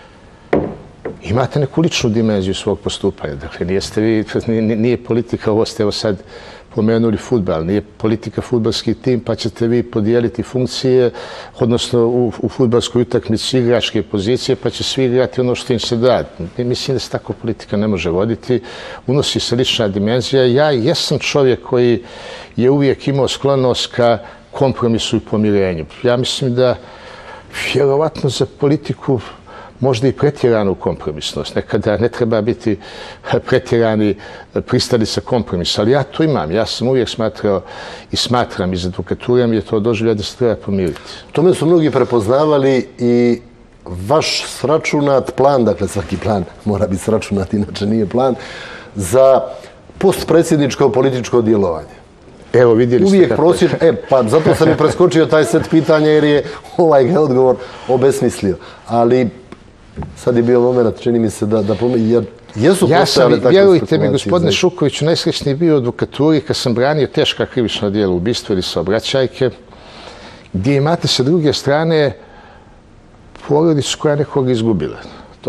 imate neku ličnu dimenziju svog postupanja. Dakle, nije politika, ovo ste evo sad pomenuli fudbal, nije politika fudbalski tim, pa ćete vi podijeliti funkcije, odnosno u fudbalskoj utakmici igračke pozicije, pa će svi igrati ono što im se da. Mislim da se tako politika ne može voditi. Unosi se lična dimenzija. Ja jesam čovjek koji je uvijek imao sklonost ka kompromisu i pomirenju. Ja mislim da vjerovatno za politiku možda i pretjeranu kompromisnost. Nekada ne treba biti pretjerani pristalica kompromisa, ali ja to imam. Ja sam uvijek smatrao i smatram iz advokature mi je to doživljaj da se treba pomiriti. Tome su mnogi prepoznavali i vaš sračunat plan, dakle svaki plan mora biti sračunat, inače nije plan, za postpredsjedničko političko djelovanje. Evo, vidjeli ste uvijek prosječno, pa zato sam i preskočio taj set pitanja jer je ovaj odgovor obesmislio. Ali sad je bio moment, čini mi se da pomeni, jer jesu postojale takve spekulacije. Vjerujte mi, gospodine Šukoviću, najsrećniji bio u advokaturi kad sam branio teška krivična djela, ubistvo ili saobraćajke, gdje imate sa druge strane porodicu koja nekoga izgubila.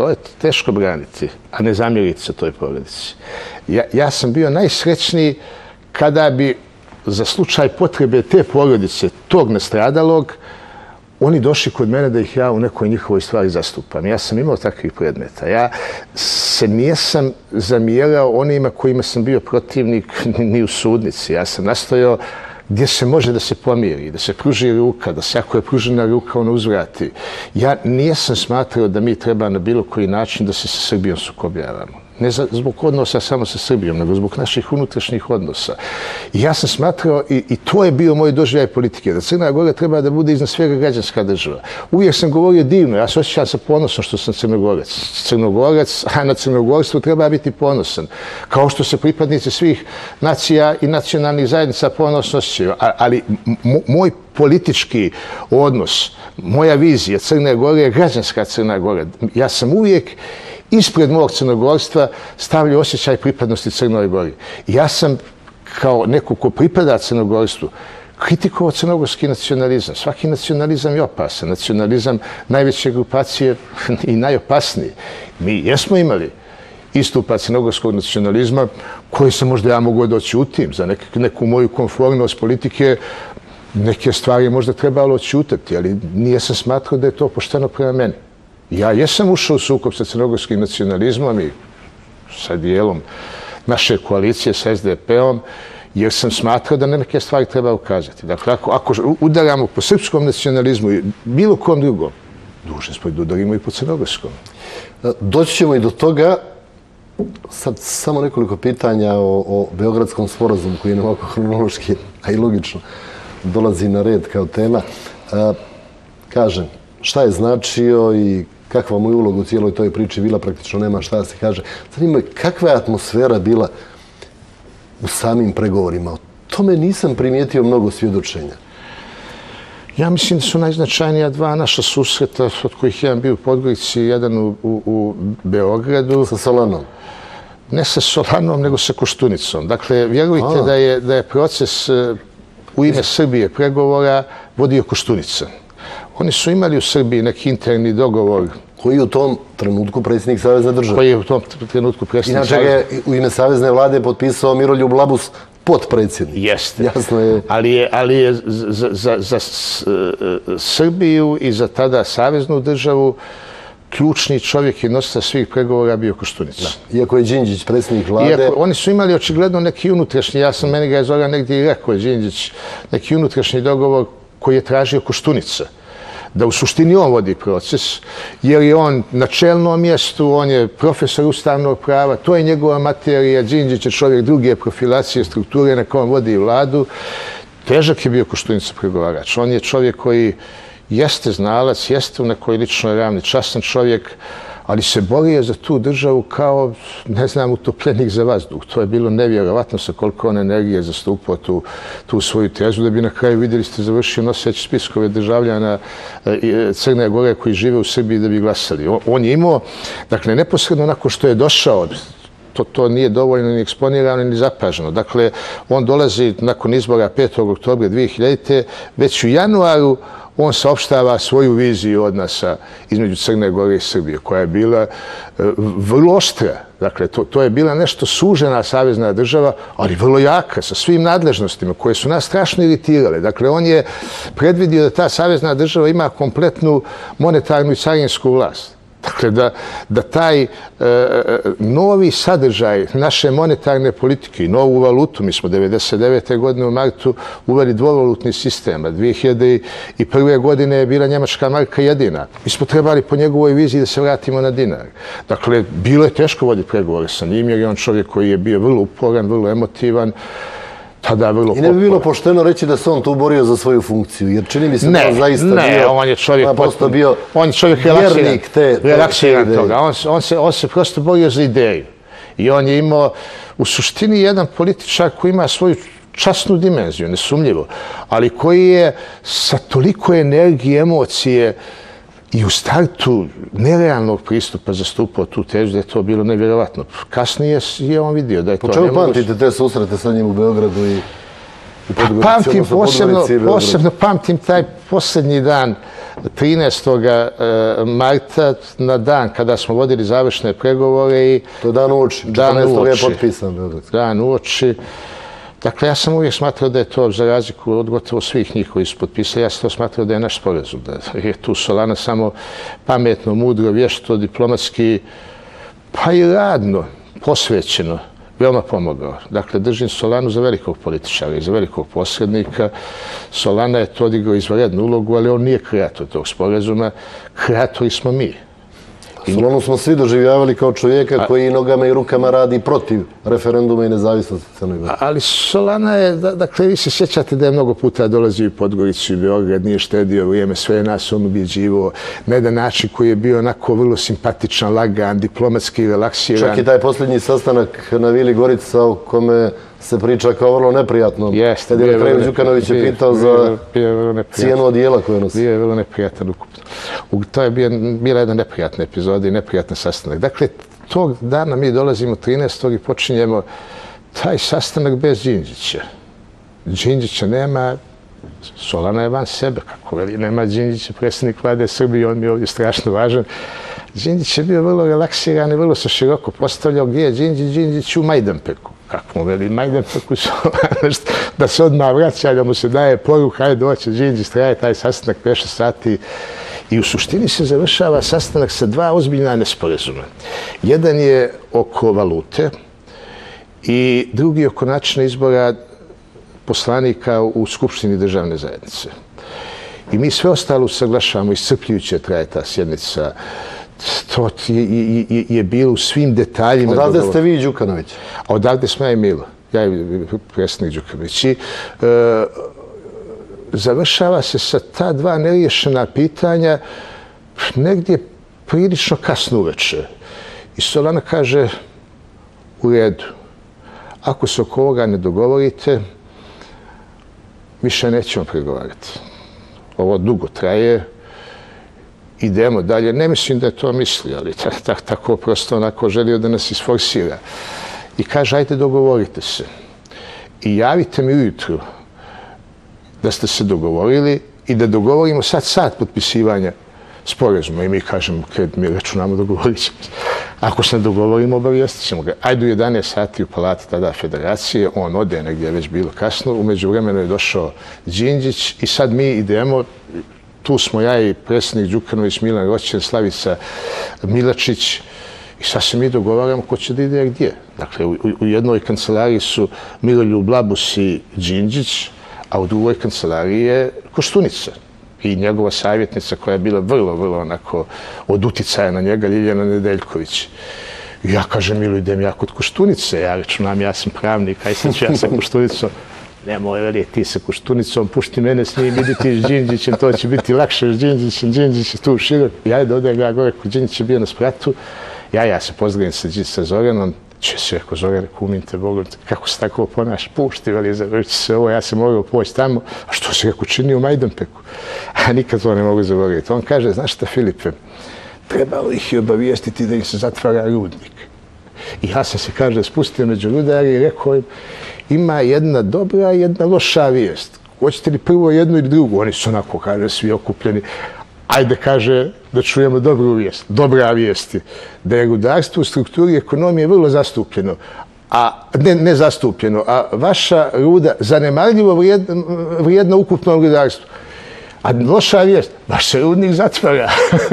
to je teško braniti, a ne zamjeriti se toj porodici. Ja sam bio najsrećniji kada bi za slučaj potrebe te porodice, tog nastradalog, oni došli kod mene da ih ja u nekoj njihovoj stvari zastupam. Ja sam imao takvih predmeta. Ja se nijesam zamjerao onima kojima sam bio protivnik ni u sudnici. Ja sam nastojao gdje se može da se pomiri, da se pruži ruka, da se ako je pružena ruka, ona uzvrati. Ja nijesam smatrao da mi treba na bilo koji način da se sa Srbijom sukobljavamo. Ne zbog odnosa samo sa Srbijom, nego zbog naših unutrašnjih odnosa. I ja sam smatrao, i to je bio moj doživljaj politike, da Crna Gora treba da bude iznad svega građanska država. Uvijek sam govorio divno, ja se osjećam sa ponosom što sam Crnogorac, a na crnogorstvu treba biti ponosan. Kao što se pripadnici svih nacija i nacionalnih zajednica ponosno osjećaju. Ali moj politički odnos, moja vizija Crne Gore je građanska Crna Gora. Ja sam uvijek ispred mog crnogorstva stavljaju osjećaj pripadnosti Crnoj Gori. Ja sam, kao neko ko pripada crnogorstvu, kritikovao crnogorski nacionalizam. Svaki nacionalizam je opasan. Nacionalizam najveće grupacije i najopasniji. Mi jesmo imali istupa crnogorskog nacionalizma koji se možda ja mogu da oćutim. Za neku moju konformnost politike neke stvari možda trebalo oćutati, ali nije sam smatrao da je to pošteno prema meni. Ja jesam ušao u sukob sa crnogorskim nacionalizmom i sa dijelom naše koalicije sa SDP-om, jer sam smatrao da neke stvari treba ukazati. Dakle, ako udaramo po srpskom nacionalizmu i bilo kom drugom, dužni smo da udarimo i po crnogorskom. Doći ćemo i do toga. Sad samo nekoliko pitanja o Beogradskom sporazumu koji je ovako hronološki, a i logično, dolazi na red kao tema. Kažem, šta je značio i kakva mu je uloga u cijeloj toj priči bila, praktično nema šta da se kaže. Zanima me, kakva je atmosfera bila u samim pregovorima? O tome nisam primijetio mnogo svjedočenja. Ja mislim da su najznačajnija dva naša susreta, od kojih jedan bio u Podgorici, jedan u Beogradu. Sa Solanom? Ne sa Solanom, nego sa Koštunicom. Dakle, vjerujte da je proces u ime Srbije pregovora vodio Koštunica. Oni su imali u Srbiji neki interni dogovor. Koji je u tom trenutku predsjednik Savezne države? Koji je u tom trenutku predsjednik Savezne države. Inače ga je u ime Savezne vlade potpisao Miroljub Labus, potpredsjednik. Jeste. Jasno je. Ali je za Srbiju i za tada Saveznu državu ključni čovjek i nositelj svih pregovora bio Koštunica. Iako je Đinđić predsjednik vlade. Oni su imali očigledno neki unutrašnji, meni ga je Zoran negdje i rekao, Đinđić, neki unutrašnji dogovor koji je tražio Koštunica. Da u suštini on vodi proces, jer je on na čelnom mjestu, on je profesor ustavnog prava, to je njegova materija, Đinđić je čovjek druge profilacije, strukture na kojom vodi vladu. Težak je bio Koštunica pregovarač. On je čovjek koji jeste znalac, jeste u nekoj ličnoj ravni, častan čovjek, ali se borio za tu državu kao, ne znam, utopljenik za vazduh. To je bilo nevjerovatno sa koliko on energije zastupao tu svoju tezu, da bi na kraju, vidjeli ste, završio noseći spiskove državljana Crne Gore koji žive u Srbiji da bi glasali. On je imao, dakle, neposredno nakon što je došao, to nije dovoljno ni eksponirano ni zapaženo. Dakle, on dolazi nakon izbora 5. oktobra 2000. Već u januaru on saopštava svoju viziju odnosa između Crne Gore i Srbije, koja je bila vrlo oštra. Dakle, to je bila nešto sužena savezna država, ali vrlo jaka, sa svim nadležnostima, koje su nas strašno iritirale. Dakle, on je predvidio da ta savezna država ima kompletnu monetarnu i carinsku vlast. Dakle, da taj novi sadržaj naše monetarne politike i novu valutu, mi smo 1999. godine u martu uveli dvovalutni sistem, a 2001. godine je bila njemačka marka jedina. Mi smo trebali po njegovoj viziji da se vratimo na dinar. Dakle, bilo je teško voditi pregovore sa njim, jer je on čovjek koji je bio vrlo uporan, vrlo emotivan, I ne bi bilo pošteno reći da se on tu borio za svoju funkciju, jer čini mi se da on zaista bio... Ne, on je čovjek relaksiran toga. On se prosto borio za ideju. I on je imao u suštini jedan političar koji ima svoju časnu dimenziju, nesumljivo, ali koji je sa toliko energije, emocije i u startu nerealnog pristupa zastupao tu tezu da je to bilo nevjerovatno. Kasnije je on vidio da je to... Po čemu pamtite te susrete sa njim u Beogradu i Podgorici? Posebno pamtim taj posljednji dan 13. marta na dan kada smo vodili završne pregovore i... To je dan uoči, 14. je potpisan. Dan uoči. Dakle, ja sam uvijek smatrao da je to, za razliku od gotovo svih njih koji su potpisali, ja sam to smatrao da je naš sporazum, da je tu Solana samo pametno, mudro, vješto, diplomatski, pa i radno, posvećeno, veoma pomogao. Dakle, držim Solanu za velikog političara i za velikog posrednika. Solana je to odigrao izvanrednu ulogu, ali on nije kreator tog sporazuma. Kreatori smo mi. Solanu smo svi doživljavali kao čovjeka koji nogama i rukama radi protiv referenduma i nezavisnosti Crne Gore. Ali Solana je, dakle, vi se sjećate da je mnogo puta dolazio i Podgoricu i Beograd, nije štedio vrijeme, sve nas on ubjeđivo na jedan način koji je bio onako vrlo simpatičan, lagan, diplomatski, relaksiran. Čak i taj posljednji sastanak na Vili Gorica u kome se priča kao vrlo neprijatno. Jeste. Kad je na kraju Đukanović je pitao za cijenu odijela koju nosi. Bio je vrlo neprijatan ukupno. To je bila jedna neprijatna epizoda i neprijatna sastanak. Dakle, tog dana mi dolazimo 13. i počinjemo taj sastanak bez Đinđića. Đinđića nema, Solana je van sebe, kako veli, nema Đinđića, predsjednik vlade Srbije, on mi je ovdje strašno važan. Đinđić je bio vrlo relaksiran i vrlo se široko postavljao. Gdje je Đinđić? Đinđić u Majdanpeku. Kako mu veli, Majdanpeku da se odmah vraća, da mu se daje poruka, hajde doći Đinđić, traje taj sastanak 5-6 sati. I u suštini se završava sastanak sa dva ozbiljna nesporazuma. Jedan je oko valute i drugi oko načina izbora poslanika u Skupštini državne zajednice. I mi sve ostalo usaglašavamo, iscrpljujuće traje ta sjednica. To je bilo u svim detaljima. Odavde ste vi i Đukanović? Odavde smo ja i Milo. Ja i predsjednik Đukanović. I završava se sa ta dva neriješena pitanja negdje prilično kasno uveče. I Solana kaže, u redu, ako se oko ovoga ne dogovorite, više nećemo pregovarati. Ovo dugo traje, idemo dalje. Ne mislim da je to misli, ali tako prosto onako želio da nas isforsira. I kaže, ajde dogovorite se. I javite mi ujutru da ste se dogovorili i da dogovorimo sad sat potpisivanja sporazuma. I mi kažemo, mi računamo dogovorit ćemo. Ako se ne dogovorimo, obavijestit ćemo ga. Ajde u 11 sati u palati tada federacije, on ode negdje je već bilo kasno, umeđu vremenu je došao Đinđić i sad mi idemo, tu smo ja i predsjednik Đukanović, Milan Roćen, Slavica Milačić i sad se mi dogovaramo ko će da ide gdje. Dakle, u jednoj kancelariji su Miroljub Labus i Đinđić, a u drugoj kancelariji je Koštunica i njegova savjetnica koja je bila vrlo onako od uticaja na njega, Ljiljana Nedeljković. I ja kažem, Milo, idem ja kod Koštunice, ja računam, ja sam pravnik, aj sad ću ja sa Koštunicom. Nemoj, veli, ti sa Koštunicom, pušti mene s njim, idi ti s Đinđićem, to će biti lakše s Đinđićem, Đinđić je tu širok. Ja da odem ja gore, kod Đinđić je bio na spratu, ja se pozdravim sa Zoranom, će se rekao, Zorane, kumim te Bogom, kako se tako ponaš, pušti, veli, završi se ovo, ja sam morao poći tamo, a što se rekao čini u Majdanpeku? A nikad to ne mogu zaboraviti. On kaže, znaš šta, Filipe, trebalo ih je obavijestiti da im se zatvara rudnik. I ja sam se, kaže, spustio među rudari i rekao im, ima jedna dobra i jedna loša vijest. Hoćete li prvo jednu ili drugu? Oni su onako, kaže, svi okupljeni. Ajde, kaže, da čujemo dobru vijest. Dobra vijest je da je rudarstvo u strukturi ekonomije vrlo zastupljeno. Ne zastupljeno, a vaša ruda zanemarljivo vrijedna ukupnom rudarstvu. A loša vijest, baš se rudnik zatvara.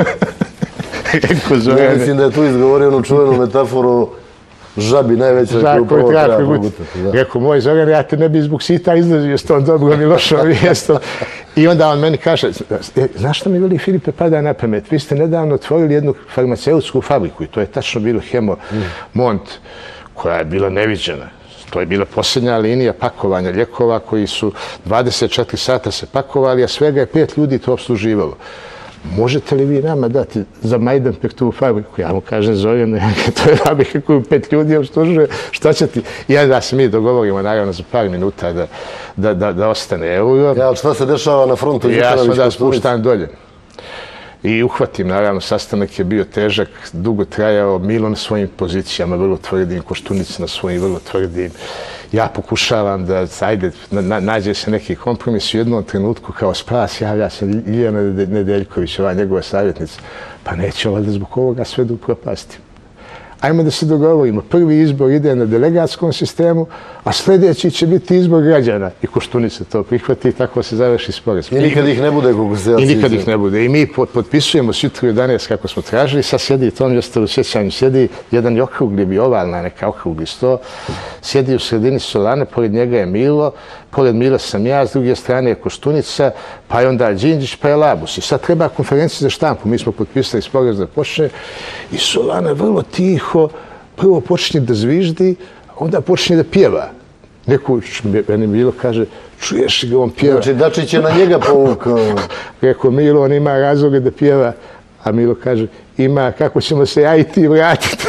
Ja mislim da je tu izgovorio onu čuvenu metaforu žabi najveća koju prvo treba pogutati. Rekao, moj Zoran, ja te ne bi zbog sita izlazio s tom dobrom i lošom vijestom. I onda on meni kaže, znaš što mi, veli, Filipe, pada na pamet? Vi ste nedavno otvorili jednu farmaceutsku fabriku i to je tačno bilo Hemomont, koja je bila neviđena. To je bila posljednja linija pakovanja lijekova koji su 24 sata se pakovali, a svega je 5 ljudi to obsluživalo. Možete li vi nama dati za Majdanpek tu fabriku? Ja mu kažem, Zoran, to je fabrika koju 5 ljudi obslužuje, šta će ti? I da se mi dogovorimo, naravno, za par minuta da ostane euro. Ali šta se dešava na frontu? Ja sam da spuštam dolje. I uhvatim, naravno, sastanak je bio težak, dugo trajao, Milo na svojim pozicijama, vrlo tvrdim, Koštunica na svojim, vrlo tvrdim. ja pokušavam da, ajde, nađe se neki kompromis u jednom trenutku kao spas, javlja se Ljiljana Nedeljković, ova njegova savjetnica, pa neće valjda zbog ovoga sve da upropastim. Ajmo da se dogovorimo. Prvi izbor ide na delegatskom sistemu, a sljedeći će biti izbor građana. I Koštunica to prihvati i tako se završi sporazum. I nikad ih ne bude kako se... I nikad ih ne bude. I mi potpisujemo sutra u 11 kako smo tražili. Sad sjedi, to mi je ostalo u sjećanju, sjedi jedan okrugli bi ovalna, neka okrugli sto. Sjedi u sredini Solane, pored njega je Milo, pored Mila sam ja, s druge strane je Koštunica, pa je onda Đinđić, pa je Labus. I sad treba konferencija za štampu. Mi smo potpisali sporazum da počne i Solana vrlo tiho prvo počne da zviždi, onda počne da pjeva. Neko, meni Milo kaže, čuješ ga on pjeva. Znači Dačić je na njega povukao. Rekao, Milo, on ima razloga da pjeva. A Milo kaže, ima, kako ćemo se ja i ti vratiti.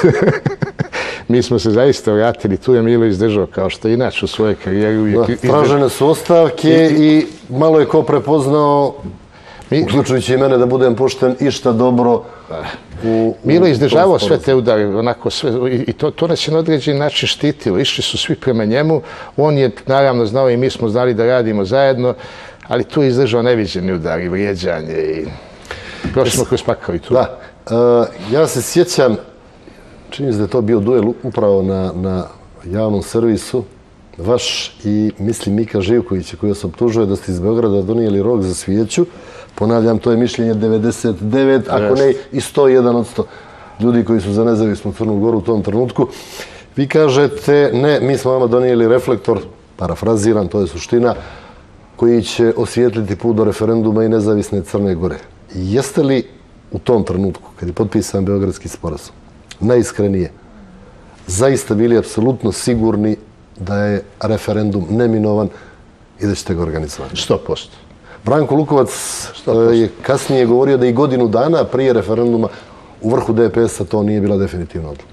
Mi smo se zaista vratili, tu je Milo izdržao, kao što inače u svojoj karijeri uvijek... Tražene su ostavke i malo je ko prepoznao, uključujući i mene da budem pošten, išta dobro Milo je izdržavao sve te udare, onako sve, i to nas je na određeni način štitilo. Išli su svi prema njemu, on je naravno znao i mi smo znali da radimo zajedno, ali tu je izdržao neviđeni udar i vrijeđanje i prošli smo kroz pakao i tu. Da, ja se sjećam, čini se da je to bio duel upravo na javnom servisu, vaš i mislim Mika Živkovića koji se optužuje da ste iz Beograda donijeli rok za svijeću. Ponavljam, to je mišljenje 99, ako ne i 101% ljudi koji su za nezavisnu Crnu Goru u tom trenutku. Vi kažete, ne, mi smo vama donijeli reflektor, parafraziram, to je suština, koji će osvijetliti put do referenduma i nezavisne Crne Gore. Jeste li u tom trenutku, kad je potpisan Beogradski sporazum, najiskrenije, zaista bili apsolutno sigurni da je referendum neminovan i da ćete ga organizovati? 100%. Branko Lukovac je kasnije govorio da i godinu dana prije referenduma u vrhu DPS-a to nije bila definitivna odluka.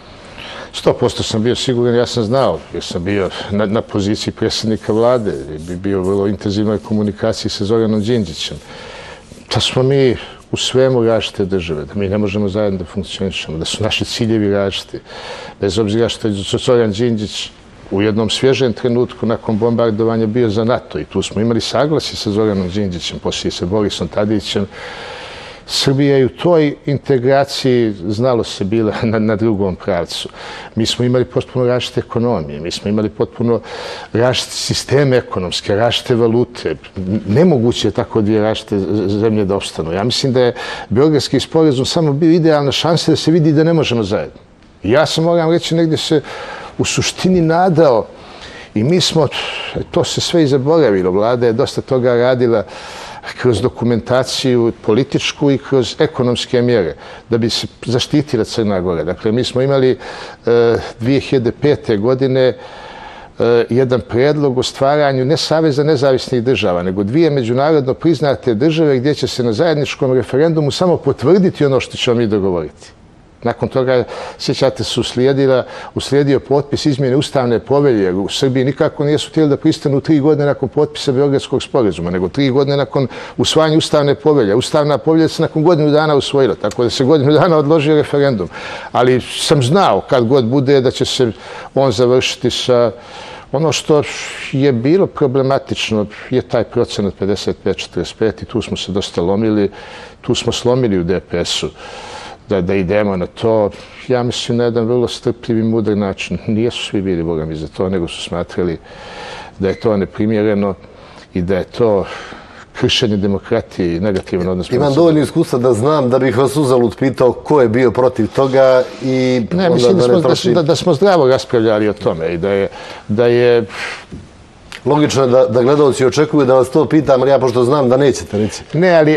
100% sam bio siguran, ja sam znao, jer sam bio na poziciji predsjednika vlade i bio u vrlo intenzivnoj komunikaciji sa Zoranom Đinđićem. Da smo mi u svemu različite države, da mi ne možemo zajedno da funkcionišemo, da su naši ciljevi različiti. Bez obzira što je Zoran Đinđić u jednom svježem trenutku nakon bombardovanja bio za NATO i tu smo imali saglasje sa Zoranom Đinđićem, poslije sa Borisom Tadićem. Srbija je u toj integraciji znalo se bila na drugom pravcu. Mi smo imali potpuno različite ekonomije, mi smo imali potpuno različite sisteme ekonomske, različite valute. Nemoguće je tako dvije različite zemlje da opstanu. Ja mislim da je Beogradski sporazum samo bio idealna šansa da se vidi da ne možemo zajedno. Ja sam, moram reći, negdje se u suštini nadao i mi smo, to se sve i zaboravilo, vlada je dosta toga radila kroz dokumentaciju političku i kroz ekonomske mjere da bi se zaštitila Crna Gora. Dakle, mi smo imali 2005. godine jedan predlog o stvaranju ne Saveza nezavisnih država, nego dvije međunarodno priznate države gdje će se na zajedničkom referendumu samo potvrditi ono što ćemo mi dogovoriti. Nakon toga, sjećate se, uslijedio potpis izmjene ustavne povelje. U Srbiji nikako nisu htjeli da pristanu 3 godine nakon potpisa Beogradskog sporazuma, nego 3 godine nakon usvajanja ustavne povelje. Ustavna povelja se nakon godinu dana usvojila, tako da se godinu dana odložio referendum. Ali sam znao kad god bude da će se on završiti sa... Ono što je bilo problematično je taj procenat 55-45 i tu smo se dosta lomili, tu smo slomili u DPS-u. Da idemo na to, ja mislim, na jedan vrlo strpljiv i mudar način. Nijesu svi bili, Boga mi, za to, nego su smatrali da je to neprimjereno i da je to kršenje demokratije i negativno odnos. Imam dovoljno iskustva da znam da bih vas uzalud pitao ko je bio protiv toga i... Ne, mislim da smo zdravo raspravljali o tome i da je... Logično je da gledalci očekuju da vas to pitam, ali ja pošto znam da nećete reći. Ne, ali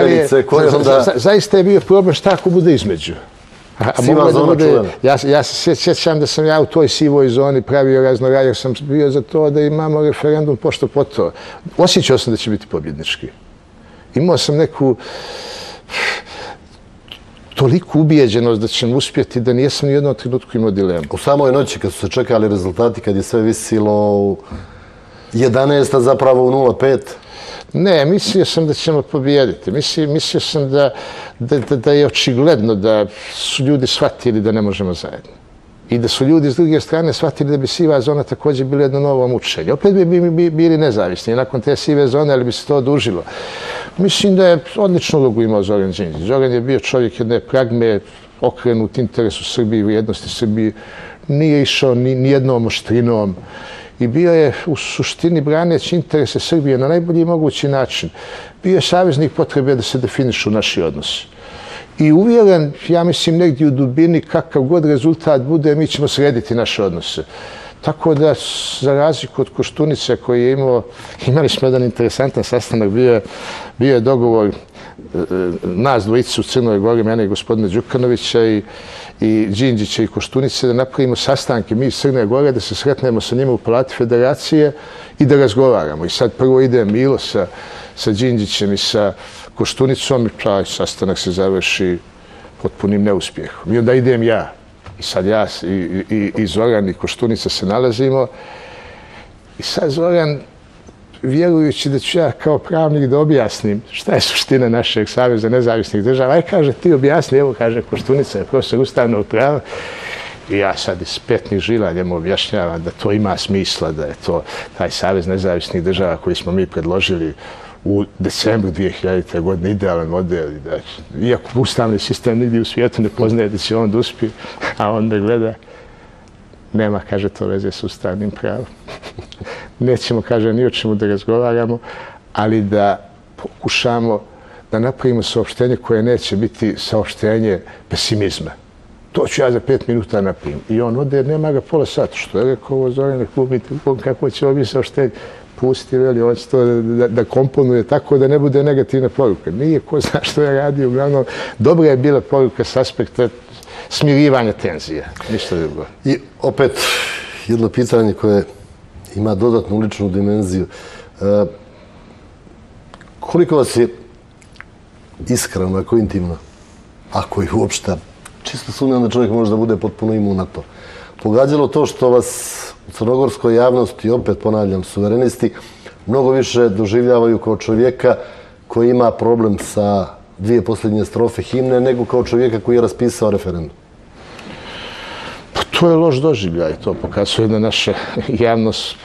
zaista je bio problem šta ako bude između. Siva zona čuvena. Ja se sjećam da sam ja u toj sivoj zoni pravio raznoraje, jer sam bio za to da imamo referendum pošto po to. Osjećao sam da će biti pobjednički. Imao sam neku toliku ubijeđenost da ćemo uspjeti da nijesam ni jednom trenutku imao dilemu. U samoj noći kad su se čekali rezultati, kad je sve visilo u 11, a zapravo u 0,5? Ne, mislio sam da ćemo pobijediti. Mislio sam da je očigledno da su ljudi shvatili da ne možemo zajedno. I da su ljudi s druge strane shvatili da bi siva zona također bila jedno novo mučenje. Opet bi bili nezavisni nakon te sive zone, ali bi se to odužilo. Mislim da je odličnu ulogu imao Zoran Đinđić. Zoran je bio čovjek jedne pragme, okrenut interesu Srbije i vrijednosti Srbije. Nije išao ni jednom oštrinom. I bio je u suštini braneći interese Srbije na najbolji mogući način. Bio je saveznik potrebe da se definišu naši odnosi. I uvjeren, ja mislim, negdje u dubini, kakav god rezultat bude, mi ćemo srediti naše odnose. Tako da, za razliku od Koštunice koji je imali smo jedan interesantan sastanak, bio je dogovor nas dvojice u Crnoj Gori, mene i gospodina Đukanovića i Đinđića i Koštunice, da napravimo sastanke mi iz Crne Gore, da se sretnemo sa njima u Palati Federacije i da razgovaramo. I sad prvo ide Milo sa Đinđićem i sa Koštunicom i taj sastanak se završi potpunim neuspjehom. I onda idem ja. I sad ja i Zoran i Koštunica se nalazimo. I sad Zoran, vjerujući da ću ja kao pravnik da objasnim šta je suština našeg Saveza nezavisnih država, aj kaže ti objasni, evo kaže Koštunica je profesor ustavnog prava. I ja sad iz petnih žila njemu objašnjavam da to ima smisla, da je to taj Savez nezavisnih država koji smo mi predložili u decembru 2000. godine idealan model. Iako ustavni sistem nigdje u svijetu ne poznaje da će on da uspije, a on da gleda, nema, kaže, to veze s ustavnim pravom. Nećemo, kaže, ni o čemu da razgovaramo, ali da pokušamo da napravimo saopštenje koje neće biti saopštenje pesimizma. To ću ja za 5 minuta napravim. I on ode, nema ga pola sata. Što je rekao ovo Zorane, kako će ovo biti saopštenje? Pusti, veli, on će to da komponuje tako da ne bude negativna poruka. Nije, ko zna što je radio. Uglavnom, dobra je bila poruka s aspekta smirivanja tenzija. Ništa drugo. I opet, jedno pitanje koje ima dodatnu ličnu dimenziju. Koliko vas je iskreno, ako intimno, ako i uopšte, čisto sumnjam da čovjek može da bude potpuno imun na to, pogađalo to što vas u crnogorskoj javnosti, opet ponavljam, suverenisti, mnogo više doživljavaju kao čovjeka koji ima problem sa 2 posljednje strofe himne, nego kao čovjeka koji je raspisao referendum? Pa to je loš doživljaj. To pokazuje da naša javnost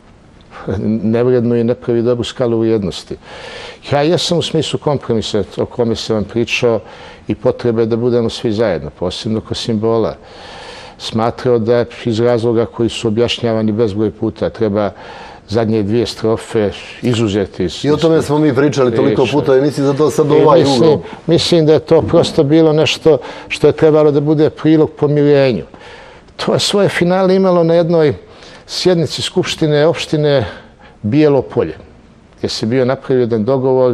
nevredno i ne pravi dobru skalu vrijednosti. Ja jesam u smislu kompromisa o kome sam vam pričao i potrebe da budemo svi zajedno, posebno kao simbola. Smatrao da iz razloga koji su objašnjavani bezbroj puta treba zadnje 2 strofe izuzeti. I o tome smo mi pričali toliko puta i mislim za to sad ovaj ugao. Mislim da je to prosto bilo nešto što je trebalo da bude prilog pomirenju. To je svoje finale imalo na jednoj sjednici Skupštine opštine Bijelo Polje, gdje se bio napravio jedan dogovor,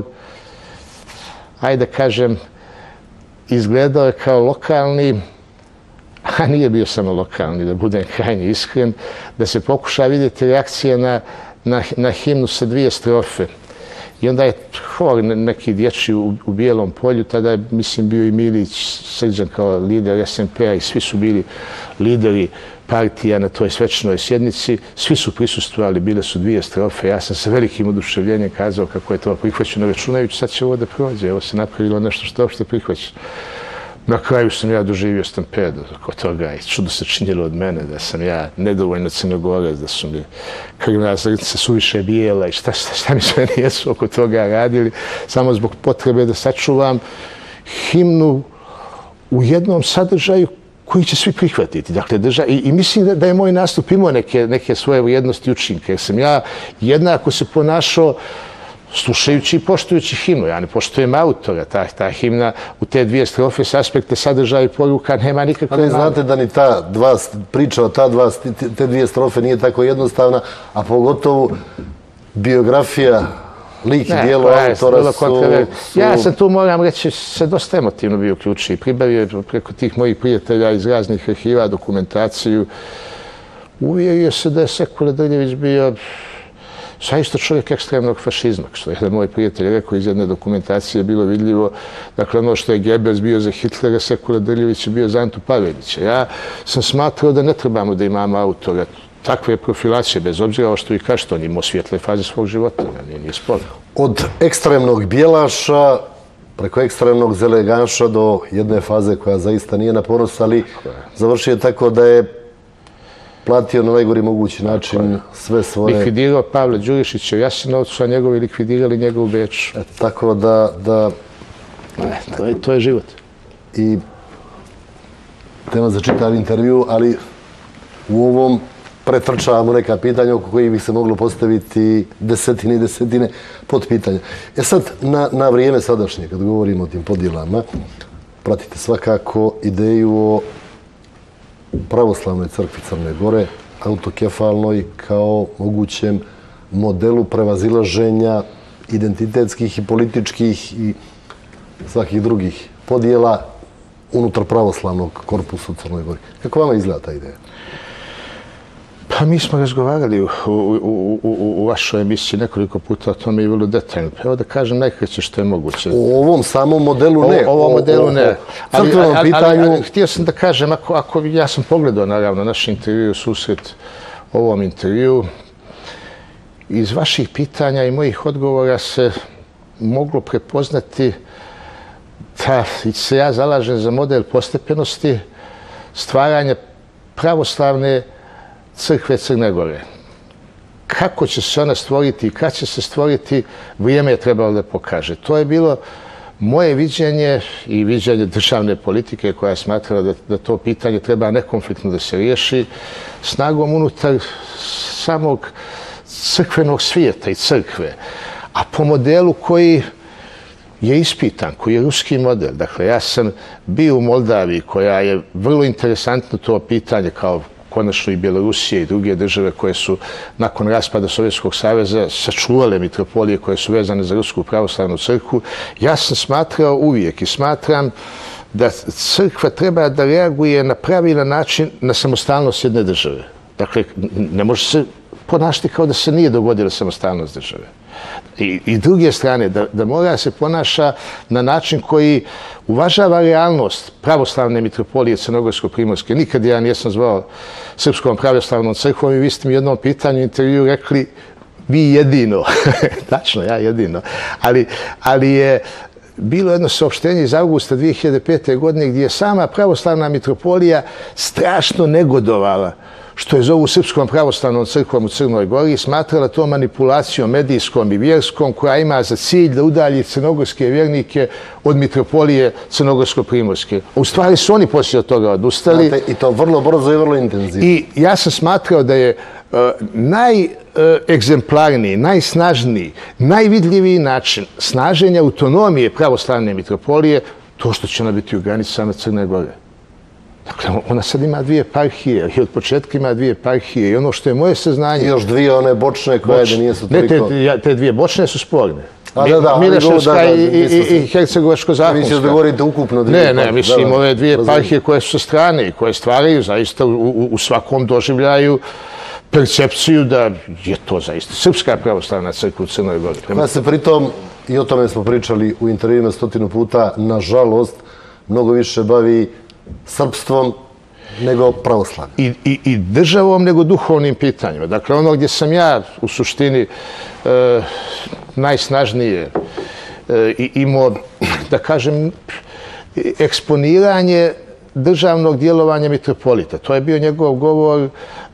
ajde kažem, izgledao je kao lokalni, a nije bio samo lokalni, da budem krajnje iskren, da se pokuša vidjeti reakcije na himnu sa 2 strofe. I onda je hor neki dječji u Bijelom Polju, tada je, mislim, bio i Milić Srđan kao lider SMP-a i svi su bili lideri partija na toj svečanoj sjednici. Svi su prisustvovali, bile su 2 strofe. Ja sam sa velikim oduševljenjem kazao kako je to prihvaćeno, računajući sad će ovo da prođe. Evo se napravilo nešto što je uopšte prihvaćeno. Na kraju sam ja doživio stampedu oko toga i čudo se činilo od mene da sam ja nedovoljno crnogorac, da su mi krvna zrnca suviše bijela i šta mi sve nijesu oko toga radili, samo zbog potrebe da sačuvam himnu u jednom sadržaju koji će svi prihvatiti. Dakle, i mislim da je moj nastup imao neke svoje vrijednosti i učinke, jer sam ja jednako se ponašao slušajući i poštujući himnu. Ja ne poštujem autora. Ta himna u te 2 strofe s aspekta sadržaja i poruka nema nikakve... Ali znate da ni priča o te 2 strofe nije tako jednostavna, a pogotovo biografija, lik i dijelo autora su... Ja sam tu, moram reći, se dosta emotivno bio uključio i pribavio preko tih mojih prijatelja iz raznih arhiva dokumentaciju. Uvjerio se da je Sekula Drljević bio zaista čovjek ekstremnog fašizma, što je moj prijatelj rekao, iz jedne dokumentacije je bilo vidljivo. Dakle, ono što je Goebbels bio za Hitlera, Sekula Drljević je bio za Antu Pavelića. Ja sam smatrao da ne trebamo da imamo autora takve profilacije, bez obzira ovo što i kažete, on imao svijetle faze svog života, nije sporno. Od ekstremnog bijelaša preko ekstremnog zeleganša do jedne faze koja zaista nije na ponos, ali završio je tako da je platio na najgori mogući način sve svoje... Likvidirao Pavle Đurišića u Jasenovcu, a njegovi likvidirali njega u Beču. Tako da... To je život. I tema za čitav intervju, ali u ovom pretrčavamo neka pitanja oko kojih bi se moglo postaviti desetine i desetine podpitanja. Sad, na vrijeme sadašnje, kad govorimo o tim podjelama, pratite svakako ideju o pravoslavnoj crkvi Crne Gore, autokefalnoj, kao mogućem modelu prevazilaženja identitetskih i političkih i svakih drugih podjela unutar pravoslavnog korpusa u Crnoj Gori. Kako vama izgleda ta ideja? Pa mi smo razgovarali u vašoj emisiji nekoliko puta o tome i vrlo detaljno. Evo da kažem najkraće što je moguće. O ovom samom modelu ne. O ovom modelu ne. Ali htio sam da kažem, ja sam pogledao naravno naš intervju, susret ovom intervju, iz vaših pitanja i mojih odgovora se moglo prepoznati da se ja zalažem za model postepenosti, stvaranja pravoslavne crkve Crne Gore. Kako će se ona stvoriti i kad će se stvoriti, vrijeme je trebalo da pokaže. To je bilo moje viđenje i viđenje državne politike koja je smatrala da to pitanje treba nekonfliktno da se riješi snagom unutar samog crkvenog svijeta i crkve. A po modelu koji je ispitan, koji je ruski model. Dakle, ja sam bio u Moldaviji, koja je vrlo interesantno to pitanje, kao konačno i Bjelorusije i druge države koje su nakon raspada Sovjetskog saveza sačuvale mitropolije koje su vezane za Rusku pravoslavnu crkvu. Ja sam smatrao uvijek i smatram da crkva treba da reaguje na pravilan način na samostalnost jedne države. Dakle, ne može se ponašati kao da se nije dogodila samostalnost države. I druge strane, da mora se ponaša na način koji uvažava realnost pravoslavne mitropolije Crnogorsko-Primorske. Nikad ja nisam zvao Srpskom pravoslavnom crkvom i vi ste mi u jednom pitanju intervju rekli vi jedino. Tačno, ja jedino. Ali je bilo jedno saopštenje iz avgusta 2005. godine gdje je sama pravoslavna mitropolija strašno negodovala što je zovu Srpskom pravoslavnom crkvom u Crnoj Gori i smatrala to manipulacijom medijskom i vjerskom koja ima za cilj da udalji crnogorske vjernike od mitropolije Crnogorsko-Primorske. U stvari su oni poslije od toga odustali. I to vrlo brzo i vrlo intenzivno. I ja sam smatrao da je najegzemplarniji, najsnažniji, najvidljiviji način snaženja autonomije pravoslavne mitropolije to što će ona biti u granicama Crne Gore. Dakle, ona sad ima dvije eparhije i od početka ima dvije eparhije i ono što je moje saznanje... I još dvije one bočne koje da nijesu toliko... Ne, te dvije bočne su sporne. Mileševska i Hercegovačko-Zakonska. Misliš da govorite ukupno dvije? Ne, mislim ove dvije eparhije koje su sa strane i koje stvaraju zaista u svakom doživljaju percepciju da je to zaista Srpska pravoslavna crkva u Crnoj Gori. Ja se pritom, i o tome smo pričali u intervjuima 100 puta, nažalost, mnogo više bavi srpstvom nego pravoslavnim. I državom nego duhovnim pitanjima. Dakle, ono gdje sam ja u suštini najsnažnije imao, da kažem, eksponiranje državnog djelovanja mitropolita. To je bio njegov govor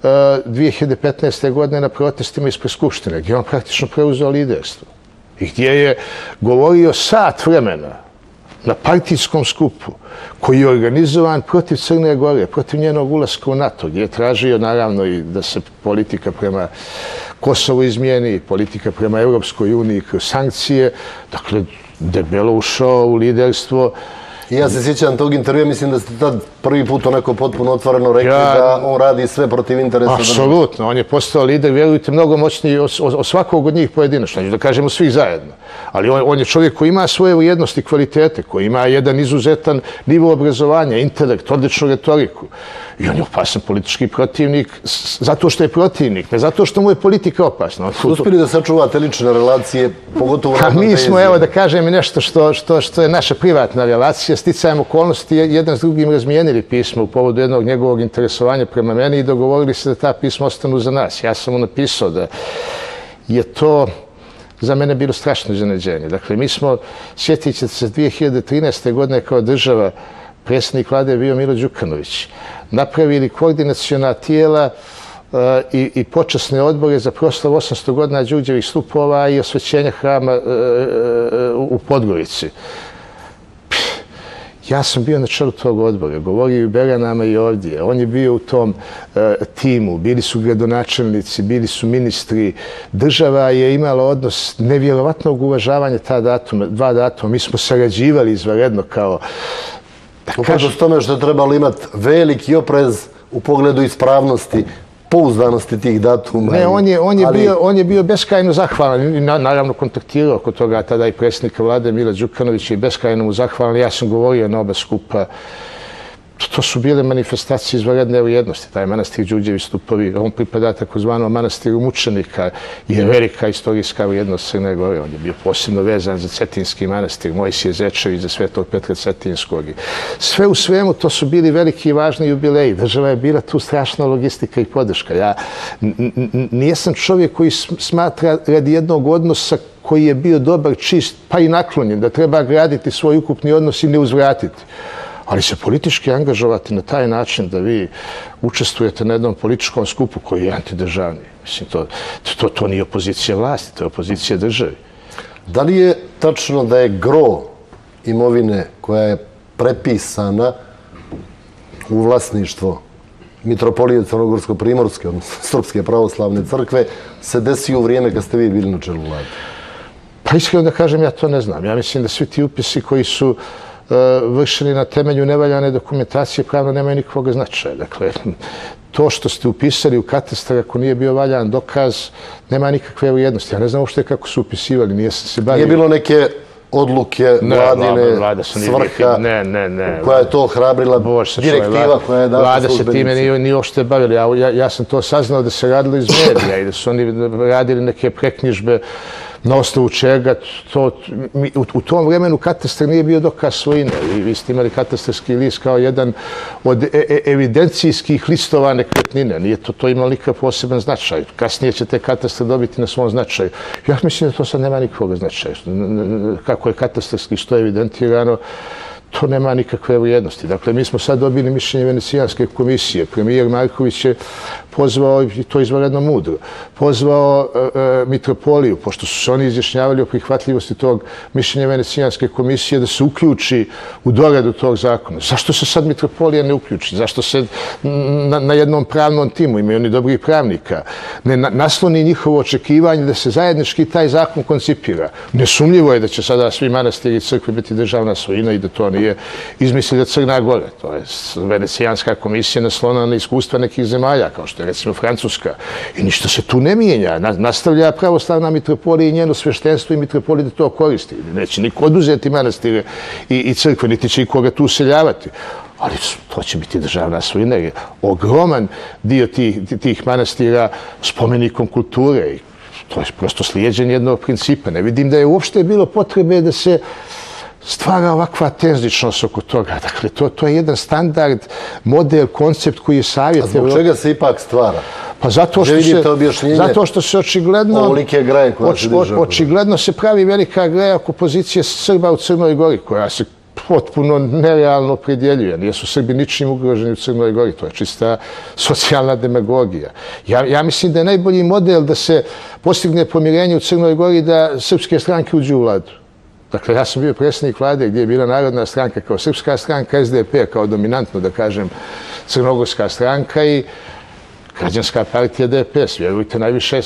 2015. godine na protestima ispred Skupštine, gdje on praktično preuzeo liderstvo. I gdje je govorio sat vremena na partijskom skupu koji je organizovan protiv Crne Gore, protiv njenog ulaska u NATO, gdje je tražio naravno i da se politika prema Kosovu izmijeni, politika prema Europskoj uniji kroz sankcije. Dakle, debelo ušao u liderstvo. I ja se sjećam tog intervjua, mislim da ste tad prvi put onako potpuno otvoreno rekli da on radi sve protiv interesa. Apsolutno, on je postao lider, vjerujte, mnogo moćniji od svakog od njih pojedinačno, da kažemo svih zajedno. Ali on je čovjek koji ima svoje vrijednosti i kvalitete, koji ima jedan izuzetan nivo obrazovanja, intelekt, odličnu retoriku. I on je opasan politički protivnik zato što je protivnik, ne zato što mu je politika opasna. Uspjeli da sačuvate lične relacije, pogotovo na mi smo, evo da kažem i nešto što je naša privatna relacija, sticajem okolnosti, jedan s drugim razmijenili pismo u povodu jednog njegovog interesovanja prema meni i dogovorili se da ta pisma ostanu za nas. Ja sam mu napisao da je to za mene bilo strašno iznenađenje. Dakle, mi smo, sjetit ćete se 2013. godine kao država, predsjednik vlade je bio Milo Đukanović, napravili koordinaciona tijela i počasne odbore za proslavu 800 godina Đurđevih stupova i osvećenja hrama u Podgorici. Ja sam bio na čelu tog odbora, govorio i u Beranama i ovdje. On je bio u tom timu, bili su gradonačelnici, bili su ministri. Država je imala odnos nevjerovatnog uvažavanja dva datuma. Mi smo sarađivali izvanredno kao... Upravo s tome što je trebalo imati veliki oprez u pogledu ispravnosti, pouzdanosti tih datuma. Ne, on je bio beskrajno zahvalan i naravno kontaktirao oko toga tada i predsjednika vlade Mila Đukanovića i beskrajno mu zahvalan. Ja sam govorio na oba skupa. To su bile manifestacije izvanredne vrijednosti. Taj manastir Đurđevi stupovi, on pripada takozvanom manastiru mučenika, je velika istorijska vrijednost Crne Gore. On je bio posebno vezan za Cetinski manastir, Mojsije Zečević, za Svetog Petra Cetinskog. Sve u svemu to su bili veliki i važni jubileji. Država je bila tu strašna logistika i podrška. Ja nijesam čovjek koji smatra radi jednog odnosa koji je bio dobar, čist, pa i naklonjen, da treba graditi svoj ukupni odnos i ne uzvratiti. Ali se politički angažovati na taj način da vi učestvujete na jednom političkom skupu koji je antidržavni. Mislim, to nije opozicija vlasti, to je opozicija državi. Da li je tačno da je gro imovine koja je prepisana u vlasništvo Mitropolije Crnogorsko-Primorske, odnosno Srpske pravoslavne crkve, se desi u vrijeme kad ste vi bili na čelu vlade? Pa iskreno da kažem, ja to ne znam. Ja mislim da svi ti upisi koji su vršeni na temelju nevaljane dokumentacije pravno nemaju nikakvog značaja. Dakle, to što ste upisali u katastar, ako nije bio valjan dokaz, nema nikakve vrijednosti. Ja ne znam uopšte kako su upisivali, nijesam se bavio. Nije bilo neke odluke vladine svrha koja je to ohrabrila, direktiva koja je dala Vlada se time nije uopšte bavila. Ja sam to saznao da se radilo iz medija i da su oni radili neke preknjižbe na osnovu čega. U tom vremenu katastar nije bio dokaz svojine. Vi ste imali katastarski list kao jedan od evidencijskih listova nekretnine. Nije to imalo nikakav poseban značaj. Kasnije će te katastar dobiti na svom značaju. Ja mislim da to sad nema nikakvog značaja. Kako je katastarski što je evidentirano, to nema nikakve vrijednosti. Dakle, mi smo sad dobili mišljenje Venecijanske komisije. Premijer Marković je pozvao, i to izvanredno mudro, pozvao mitropoliju, pošto su se oni izjašnjavali o prihvatljivosti tog mišljenja Venecijanske komisije, da se uključi u doradu tog zakona. Zašto se sad mitropolija ne uključi? Zašto se na jednom pravnom timu, imaju oni dobrih pravnika, ne nasloni njihovo očekivanje da se zajednički taj zakon koncipira? Nesumnjivo je da će sada svi manastiri i crkve biti državna svojina i da to nije izmislila Crna Gora. To je Venecijanska komisija naslonana na iskustva nekih zemalja, kao što je recimo Francuska. I ništa se tu ne mijenja. Nastavlja pravoslavna mitropolija i njeno sveštenstvo i mitropolija da to koristi. Neće niko oduzeti manastire i crkve, niti će ikoga tu useljavati. Ali to će biti državna svojina. Ogroman dio tih manastira spomenikom kulture. To je prosto slijeđenje jednog principa. Ne vidim da je uopšte bilo potrebe da se stvara ovakva tenzičnost oko toga. Dakle, to je jedan standard, model, koncept koji je savjet. A zbog čega se ipak stvara? Pa zato što se očigledno se pravi velika greja oko pozicije Srba u Crnoj Gori, koja se potpuno nerealno opredjeljuje. Nijesu Srbi ničim ugroženi u Crnoj Gori. To je čista socijalna demagogija. Ja mislim da je najbolji model da se postigne pomirenje u Crnoj Gori da srpske stranke uđu u vladu. Dakle, ja sam bio predsjednik vlade gdje je bila Narodna stranka kao srpska stranka, SDP kao dominantno, da kažem, crnogorska stranka i Građanska partija DPS. Vjerujte, najviše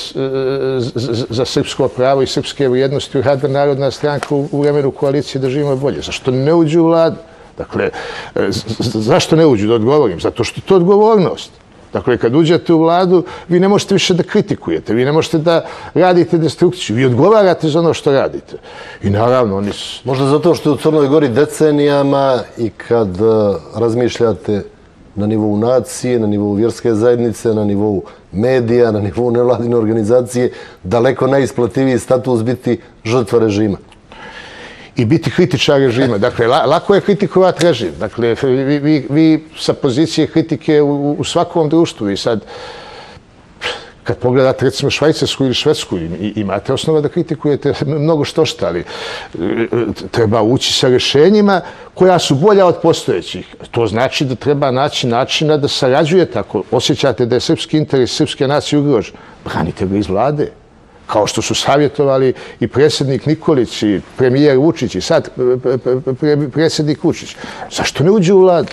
za srpsko pravo i srpske vrijednosti rada Narodna stranka u vremenu koalicije da živimo bolje. Zašto ne uđu u vladu? Dakle, zašto ne uđu? Da odgovorim. Zato što je to odgovornost. Dakle, kad uđete u vladu, vi ne možete više da kritikujete, vi ne možete da radite destrukciju, vi odgovarate za ono što radite. I naravno, oni su... Možda zato što je u Crnoj Gori decenijama i kad razmišljate na nivou nacije, na nivou vjerske zajednice, na nivou medija, na nivou nevladine organizacije, daleko najisplativiji status biti žrtva režima. I biti kritičar režima. Dakle, lako je kritikovati režim. Dakle, vi sa pozicije kritike u svakom društvu i sad Kad pogledate recimo Švajcarsku ili Švedsku, imate osnova da kritikujete mnogo što ali treba ući sa rješenjima koja su bolja od postojećih. To znači da treba naći načina da sarađujete. Ako osjećate da je srpski interes srpske nacije ugrožen, branite ga iz vlade. Kao što su savjetovali i predsjednik Nikolić i premijer Vučić i sad predsjednik Vučić. Zašto ne uđe u vladu?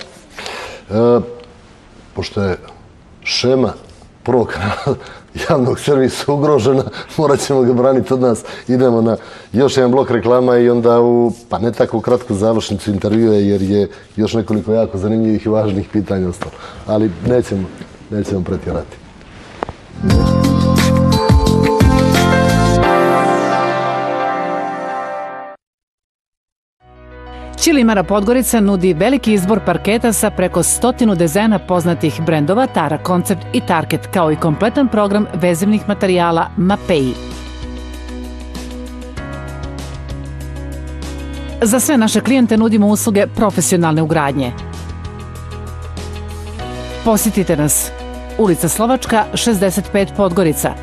Pošto je šema prvog kanala javnog servisa ugrožena, morat ćemo ga braniti od nas. Idemo na još jedan blok reklama i onda u, pa ne tako kratku završnicu intervjua, jer je još nekoliko jako zanimljivih i važnih pitanja ostalo. Ali nećemo pretjerati. Čilimara Podgorica nudi veliki izbor parketa sa preko 100 dizajna poznatih brendova Tara Koncept i Tarket, kao i kompletan program vezivnih materijala Mapei. Za sve naše klijente nudimo usluge profesionalne ugradnje. Posjetite nas. Ulica Slovačka, 65 Podgorica.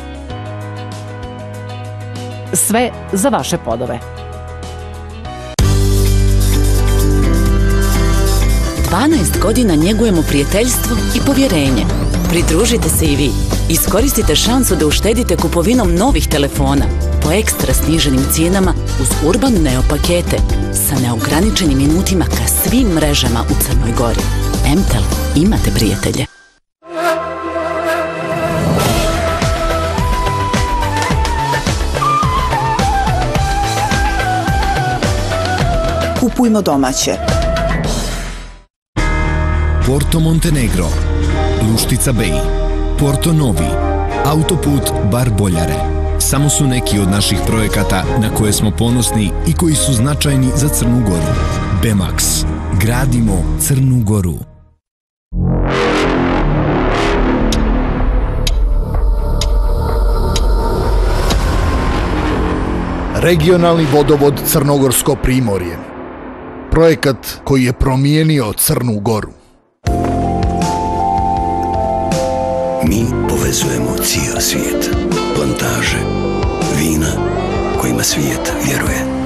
Sve za vaše podove. 12 godina njegujemo prijateljstvo i povjerenje. Pridružite se i vi. Iskoristite šansu da uštedite kupovinom novih telefona po ekstra sniženim cijenama uz Urban Neo pakete sa neograničenim minutima ka svim mrežama u Crnoj Gori. Mtel, imate prijatelje. Kupujmo domaće. Porto Montenegro, Luštica Bej, Porto Novi, autoput Bar Boljare. Samo su neki od naših projekata na koje smo ponosni i koji su značajni za Crnu Goru. Bemax. Gradimo Crnu Goru. Regionalni vodovod Crnogorsko primorje. Projekat koji je promijenio Crnu Goru. Mi povezujemo cijel svijet. Plantaže, vina kojima svijet vjeruje.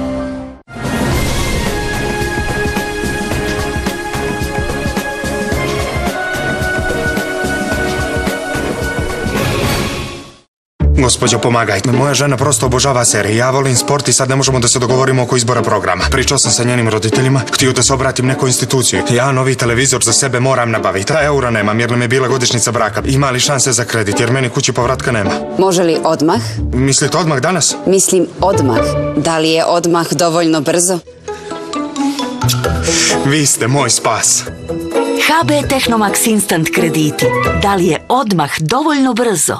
Gospođo, pomagajte. Moja žena prosto obožava serije. Ja volim sport i sad ne možemo da se dogovorimo oko izbora programa. Pričao sam sa njenim roditeljima, htio da se obratim nekoj instituciji. Ja novi televizor za sebe moram nabaviti. 3 eura nemam jer nam je bila godišnjica braka. Ima li šanse za kredit jer meni kući povratka nema? Može li odmah? Mislite odmah danas? Mislim odmah. Da li je odmah dovoljno brzo? Vi ste moj spas. HB Tehnomax Instant krediti. Da li je odmah dovoljno brzo?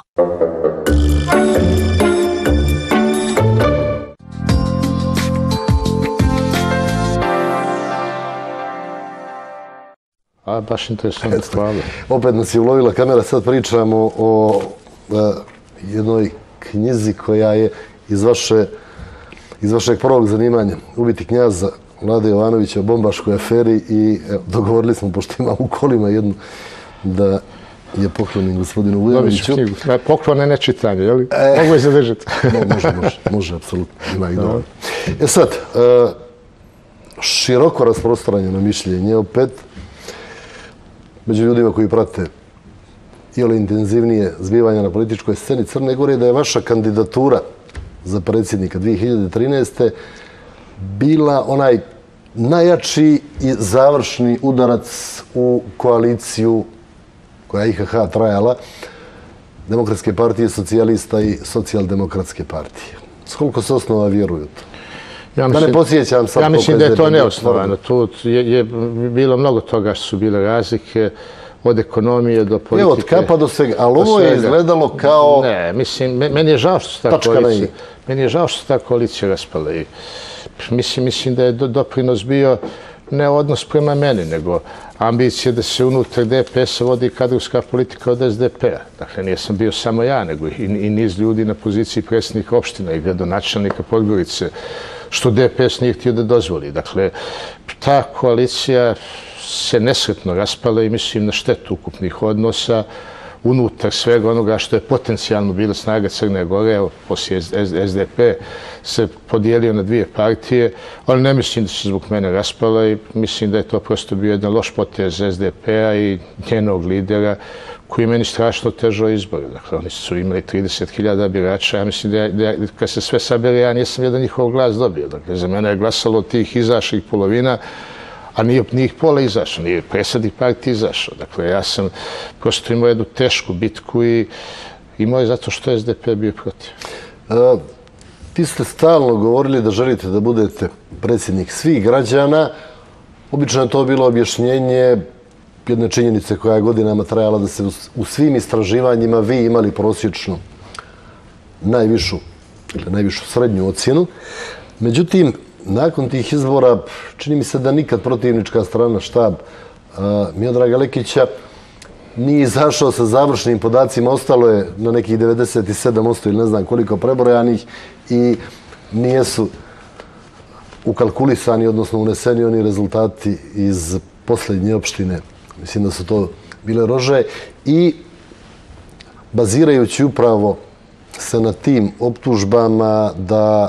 Baš interesantno, hvala. Opet nas je ulovila kamera, sad pričamo o jednoj knjizi koja je iz vašeg prvog zanimanja. Ubiti knjaza Vlade Jovanovića o bombaškoj aferi i dogovorili smo, pošto imam u kolima jednu, da je poklonim gospodinu Vujanoviću. Dobit ću knjigu. Poklon je nečitanje, je li? Mogu je zadržati. Može, apsolutno. Ima i dovoljno. Sad, široko rasprostranjeno mišljenje opet među ljudima koji prate iole intenzivnije zbivanja na političkoj sceni Crne Gore, da je vaša kandidatura za predsjednika 2013. bila onaj najjači i završni udarac u koaliciju koja je IHH trajala, Demokratske partije socijalista i Socijaldemokratske partije. S koliko se osnova vjeruju to? Da ne podsjećam sam. Ja mislim da je to neosnovano. Tu je bilo mnogo toga što su bile razlike, od ekonomije do politike. Od kapa do svega, ali ovo je izgledalo kao... Ne, mislim, meni je žao što se ta koalicija raspala. Mislim da je doprinos bio ne odnos prema meni, nego ambicije da se unutar DPS-a vodi kadrovska politika od SDP-a. Dakle, nisam bio samo ja, nego i niz ljudi na poziciji predsjednika opština i gradonačelnika Podgorice, što DPS nije htio da dozvoli. Dakle, ta koalicija se nesretno raspala i mislim na štetu ukupnih odnosa unutar svega onoga što je potencijalno bila snaga Crne Gore, poslije SDP se podijelio na dvije partije, ali ne mislim da se zbog mene raspala i mislim da je to prosto bio jedan loš potez SDP-a i njenog lidera koji je meni strašno težao izbor. Dakle, oni su imali 30.000 birača, ja mislim da kad se sve sabere, ja nisam jedan njihov glas dobio. Dakle, za mene je glasalo od tih izašlih polovina, a nije ih pola izašao, nije predsjednik partije izašao. Dakle, ja sam prosto imao jednu tešku bitku i imao je zato što je SDP bio protiv. Vi ste stalno govorili da želite da budete predsjednik svih građana. Obično je to bilo objašnjenje jedne činjenice koja je godinama trajala da se u svim istraživanjima vi imali prosječno najvišu srednju ocjenu. Međutim, nakon tih izbora čini mi se da nikad protivnička strana, štab Miodraga Lekića, nije izašao sa završnim podacima, ostalo je na nekih 97% ili ne znam koliko prebrojanih i nijesu ukalkulisani, odnosno uneseni oni rezultati iz posljednje opštine. Mislim da su to bile Rože i bazirajući upravo se na tim optužbama da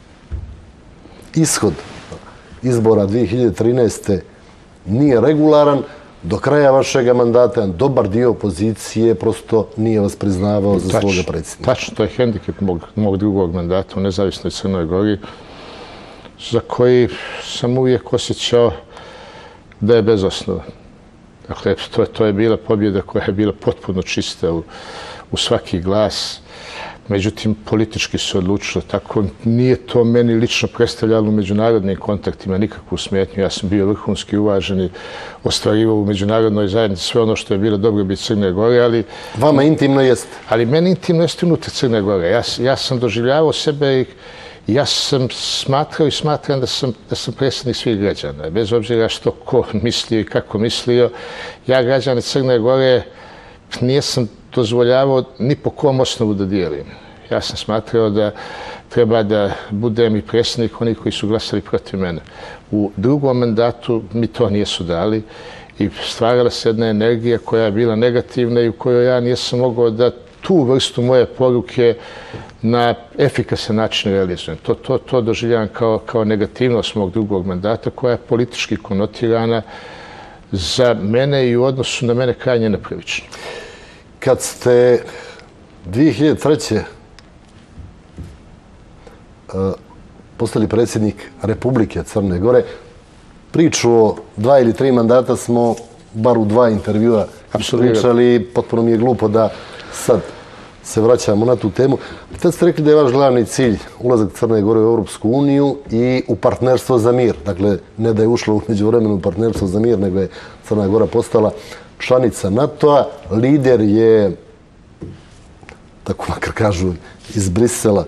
ishod izbora 2013. nije regularan, do kraja vašeg mandata dobar dio opozicije prosto nije vas priznavao za svoga predsjednika. Tačno, to je hendikep mog drugog mandata u nezavisnoj Crnoj Gori, za koji sam uvijek osjećao da je bez osnova. Dakle, to je bila pobjeda koja je bila potpuno čista u svaki glas. Međutim, politički se odlučilo tako. Nije to meni lično predstavljalo u međunarodnim kontaktima nikakvu smetnju. Ja sam bio vrhunski uvaženi, ostvarivao u međunarodnoj zajednici sve ono što je bilo dobrobit Crne Gore, ali... Vama intimno jeste? Ali meni intimno jeste unutar Crne Gore. Ja sam doživljavao sebe i ja sam smatrao i smatram da sam predsjednik svih građana. Bez obzira što ko mislio i kako mislio, ja građane Crne Gore nisam dozvoljavao ni po kom osnovu da dijelim. Ja sam smatrao da treba da budem i predsjednik onih koji su glasali protiv mene. U drugom mandatu mi to nisu dali i stvarala se jedna energija koja je bila negativna i u kojoj ja nisam mogao da tu vrstu moje poruke na efikasan način realizujem. To doživljavam kao negativnost mog drugog mandata koja je politički konotirana za mene i u odnosu na mene krajnje nepravično. Kad ste 2003. postali predsjednik Republike Crne Gore, priču o 2 ili 3 mandata smo bar u 2 intervjua pričali. Potpuno mi je glupo da sad se vraćamo na tu temu. Tad ste rekli da je vaš glavni cilj ulazak Crne Gore u Europsku uniju i u partnerstvo za mir. Dakle, ne da je ušlo u međuvremenu partnerstvo za mir, nego je Crna Gora postala članica NATO-a. Lider je, tako makar kažu, iz Brisela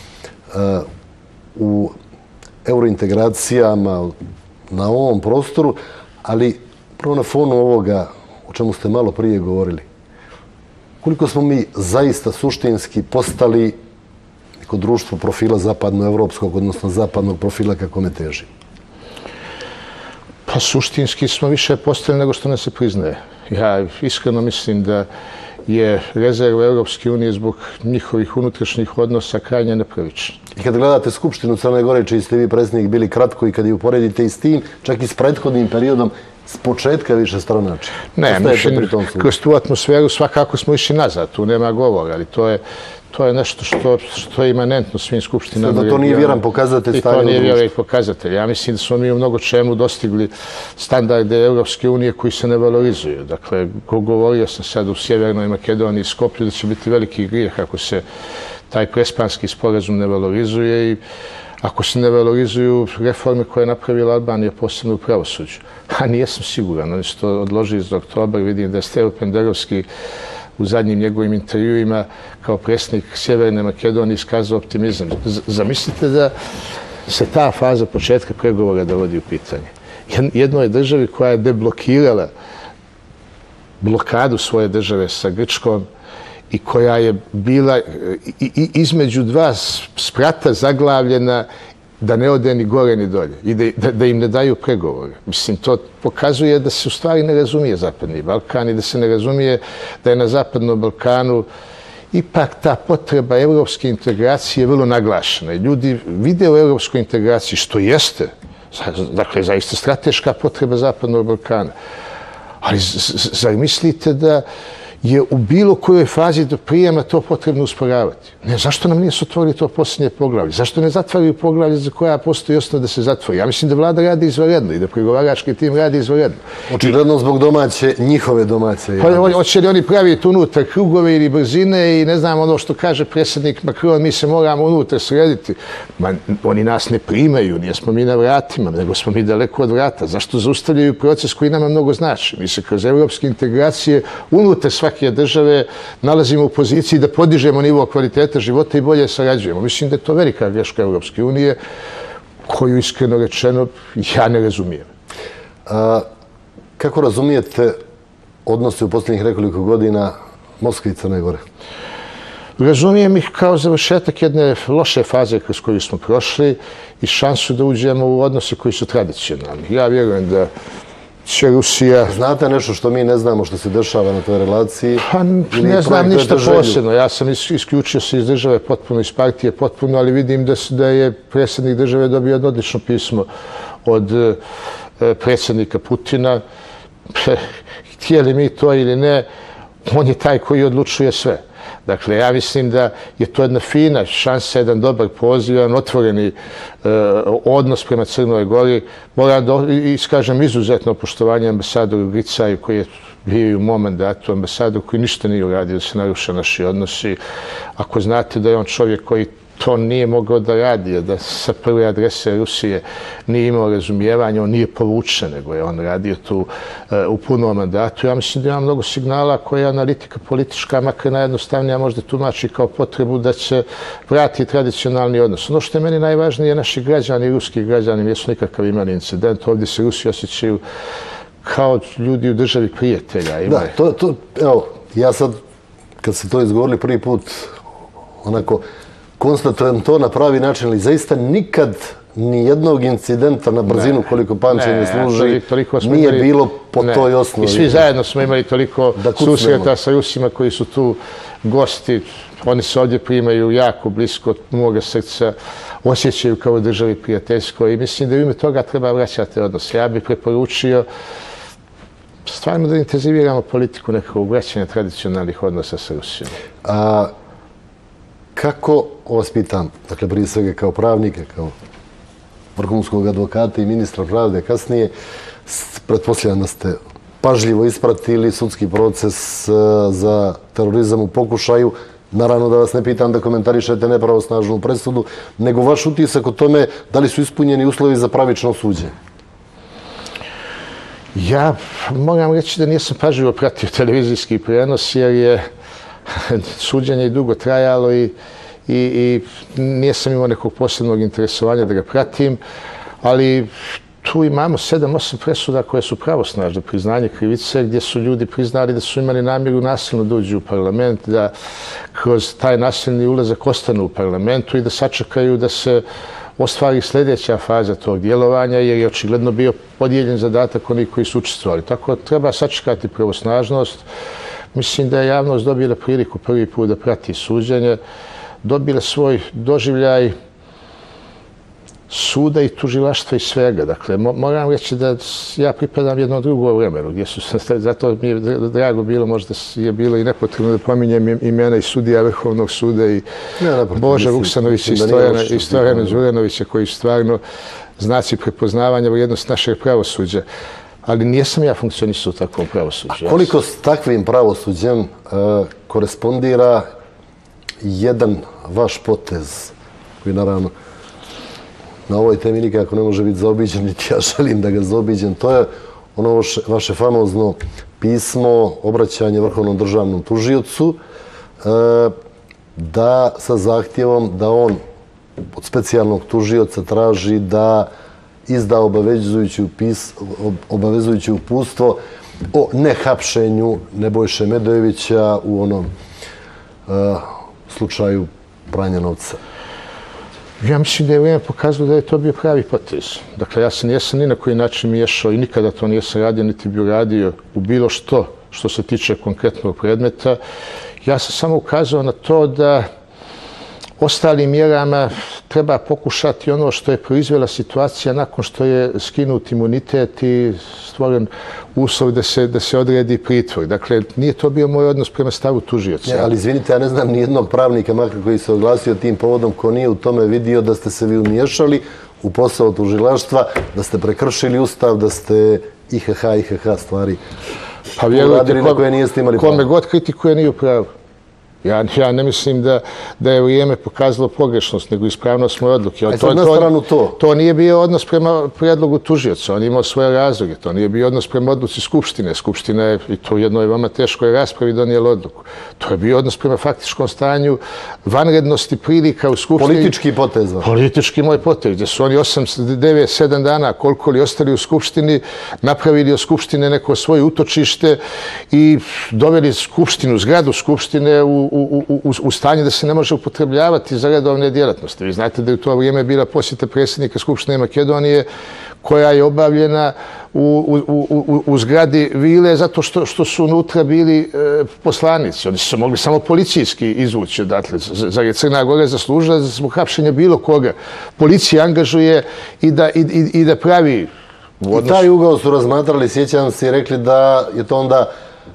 u eurointegracijama na ovom prostoru, ali prvo na fonu ovoga o čemu ste malo prije govorili. Koliko smo mi zaista suštinski postali neko društvo profila zapadnoevropskog, odnosno zapadnog profila kako me teži? Pa suštinski smo više postali nego što nas se priznaje. Ja iskreno mislim da je rezerva Europske unije zbog njihovih unutrašnjih odnosa krajnje nepravična. I kad gledate Skupštinu Crne Gore, čiji ste vi predsjednik bili kratko i kad je uporedite i s tim, čak i s prethodnim periodom, s početka više stranača. Ne, mislim, kroz tu atmosferu svakako smo išli nazad, tu nema govora, ali to je nešto što je imanentno svim skupštinama. Da to nije vjeran pokazatelj stanja u društvu. I to nije vjeran pokazatelj. Ja mislim da smo mi u mnogo čemu dostigli standarde Europske unije koji se ne valorizuju. Dakle, govorio sam sad u Sjevernoj Makedoniji i Skoplju da će biti veliki grijeh ako se taj prespanski sporazum ne valorizuje i ako se ne valorizuju reforme koje je napravila Albanija, posebno u pravosuđu. A nijesam siguran. Oni su to odložili za oktobar. Vidim da je Stevo Penderovski u zadnjim njegovim intervjuima kao predsjednik Sjeverne Makedonije iskazao optimizam. Zamislite da se ta faza početka pregovora dovodi u pitanje. Jednoj državi koja je deblokirala blokadu svoje države sa Grčkom i koja je bila između dva sprata zaglavljena da ne ode ni gore ni dolje i da im ne daju pregovore. Mislim, to pokazuje da se u stvari ne razumije Zapadni Balkan i da se ne razumije da je na Zapadnom Balkanu ipak ta potreba evropske integracije vrlo naglašena. I ljudi vide u evropskoj integraciji što jeste, dakle, zaista strateška potreba Zapadnog Balkana. Ali zar mislite da je u bilo kojoj fazi do prijema to potrebno usporavati? Ne, zašto nam nije se otvorili to posljednje poglavlje? Zašto ne zatvaraju poglavlje za koja postoji osnov da se zatvori? Ja mislim da vlada radi izvanredno i da pregovarački tim radi izvanredno. Očigledno zbog njihove domaće. Hoće li oni praviti unutar krugove ili brzine i ne znam ono što kaže predsjednik Macron, mi se moramo unutar srediti. Oni nas ne primaju, nismo mi na vratima, nego smo mi daleko od vrata. Zašto zaustavljaju proces koji nama mnogo znači? Mi se kroz evropske integracije unutar svake države nalazimo u poziciji da podižemo nivo kvaliteta života i bolje sarađujemo. Mislim da je to velika greška Evropske unije, koju iskreno rečeno ja ne razumijem. Kako razumijete odnose u posljednjih nekoliko godina Moskve i Crne Gore? Razumijem ih kao završetak jedne loše faze kroz koju smo prošli i šansu da uđemo u odnose koji su tradicionalni. Ja vjerujem da će Rusija... Znate nešto što mi ne znamo što se dešava na toj relaciji? Pa ne znam ništa posebno. Ja sam isključio se iz države potpuno, iz partije potpuno, ali vidim da je predsjednik države dobio jedno odlično pismo od predsjednika Putina. Htjeli mi to ili ne, on je taj koji odlučuje sve. Dakle, ja mislim da je to jedna fina šansa, jedan dobar poziv, jedan otvoreni odnos prema Crnoj Gori. Moram da iskažem izuzetno poštovanje ambasadoru Gricaju, koji je bio i u mom mandatu ambasador, koji ništa nije uradio da se naruše naši odnosi. Ako znate da je on čovjek koji to nije mogao da radi, da sa prve adrese Rusije nije imao razumijevanja, on nije povučen, nego je on radio tu u punom mandatu. Ja mislim da ima mnogo signala koje je analitika politička, makar najjednostavnija možda tumači kao potrebu da se vrati tradicionalni odnos. Ono što je meni najvažnije, naši građani, ruski građani, nisu nikakav imali incident. Ovdje se Rusi osjećaju kao ljudi u državi prijatelja. Da, evo, ja sad, kad ste to izgovorili prvi put, onako, konstatujem to na pravi način, ali zaista nikad ni jednog incidenta na brzinu, koliko pamćenje služi, nije bilo po toj osnovi. I svi zajedno smo imali toliko susreta sa Rusima koji su tu gosti. Oni se ovdje primaju jako blisko od moga srca, osjećaju kao državi prijateljsko i mislim da u ime toga treba vraćati odnose. Ja bih preporučio stvarno da intenziviramo politiku nekog vraćanja tradicionalnih odnosa sa Rusijom. Kako vas pitam, dakle prije svega kao pravnike, kao vrhunskog advokata i ministra pravde kasnije, pretpostavljam da ste pažljivo ispratili sudski proces za terorizam u pokušaju. Naravno da vas ne pitam da komentarišete nepravosnažnu presudu, nego vaš utisak o tome da li su ispunjeni uslovi za pravično suđenje. Ja moram reći da nisam pažljivo pratio televizijski prenos jer je suđenje i dugo trajalo i nisam imao nekog posebnog interesovanja da ga pratim, ali tu imamo 7-8 presuda koje su pravosnažne, priznanje krivice, gdje su ljudi priznali da su imali namjeru nasilno da uđu u parlament, da kroz taj nasilni ulazak ostanu u parlamentu i da sačekaju da se ostvari sljedeća faza tog djelovanja, jer je očigledno bio podijeljen zadatak onih koji su učestvovali. Tako treba sačekati pravosnažnost. Mislim da je javnost dobila priliku prvi put da prati suđenje, dobila svoj doživljaj suda i tužilaštva i svega. Dakle, moram reći da ja pripadam jednom drugom vremenu, gdje su, zato mi je drago bilo, možda je bilo i nepotrebno da pominjem imena i sudija Vrhovnog suda i Boža Vuksanovića i Stojana Đuranovića, koji su stvarno znaci prepoznavanja vrijednost našeg pravosuđa. Ali nijesam ja funkcionisao u takvom pravosuđu. A koliko s takvim pravosuđem korespondira jedan vaš potez, koji naravno na ovoj temi nikako ne može biti zaobiđen, niti ja želim da ga zaobiđem, to je ono vaše famozno pismo, obraćanje Vrhovnom državnom tužiocu, da sa zahtjevom da on od specijalnog tužioca traži da izda obavezujuće uputstvo o nehapšenju Nebojše Medojevića u onom slučaju pranja novca. Ja mislim da je vrijeme pokazalo da je to bio pravi potez. Dakle, ja se nijesam ni na koji način miješao i nikada to nijesam radio, niti bi uradio u bilo što se tiče konkretnog predmeta. Ja sam samo ukazao na to da ostalim mjerama treba pokušati ono što je proizvela situacija nakon što je skinut imunitet i stvoren uslov da se odredi pritvor. Dakle, nije to bio moj odnos prema stavu tužioca. Ali izvinite, ja ne znam ni jednog pravnika makar koji se oglasio tim povodom ko nije u tome vidio da ste se vi umiješali u posao tužilaštva, da ste prekršili ustav, da ste IHH stvari uradili na koje niste imali pravo. Kome god kritikuje nije u pravu. Ja ne mislim da je vrijeme pokazalo pogrešnost, nego ispravnost moje odluke. To nije bio odnos prema prijedlogu tužioca, on je imao svoje razloge. To nije bio odnos prema odluci Skupštine. Skupština je, i to u jednoj vama teškoj raspravi, donijela odluku. To je bio odnos prema faktičkom stanju vanrednosti prilika u Skupštini. Politički potez. Politički moj potez, gdje su oni 8, 9, 7 dana, koliko li ostali u Skupštini, napravili od Skupštine neko svoje utočište i doveli Skupštinu, zgradu Skupštine u stanje da se ne može upotrebljavati za redovne djelatnosti. Vi znate da je u to vrijeme bila posjeta predsjednika Skupštine Makedonije koja je obavljena u zgradi vile zato što su unutra bili poslanici. Oni su se mogli samo policijski izvući odatle. Zar je Crna Gora zaslužila zbog hapšenja bilo koga? Policija angažuje i da pravi... I taj ugao su razmatrali, sjećam se, i rekli da je to onda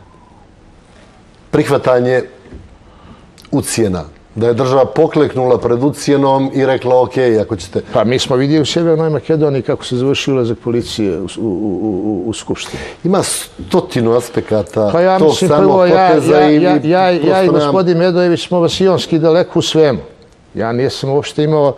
prihvatanje ucjena. Da je država pokleknula pred ucjenom i rekla ok, ako ćete... Pa mi smo vidjeli u Sjevernoj Makedoniji kako se završi ulazak policije u Skupštinu. Ima 100 aspekata pa ja tog mislim, samog poteza ja i gospodin Medojević smo vasionski daleko u svemu. Ja nisam uopšte imao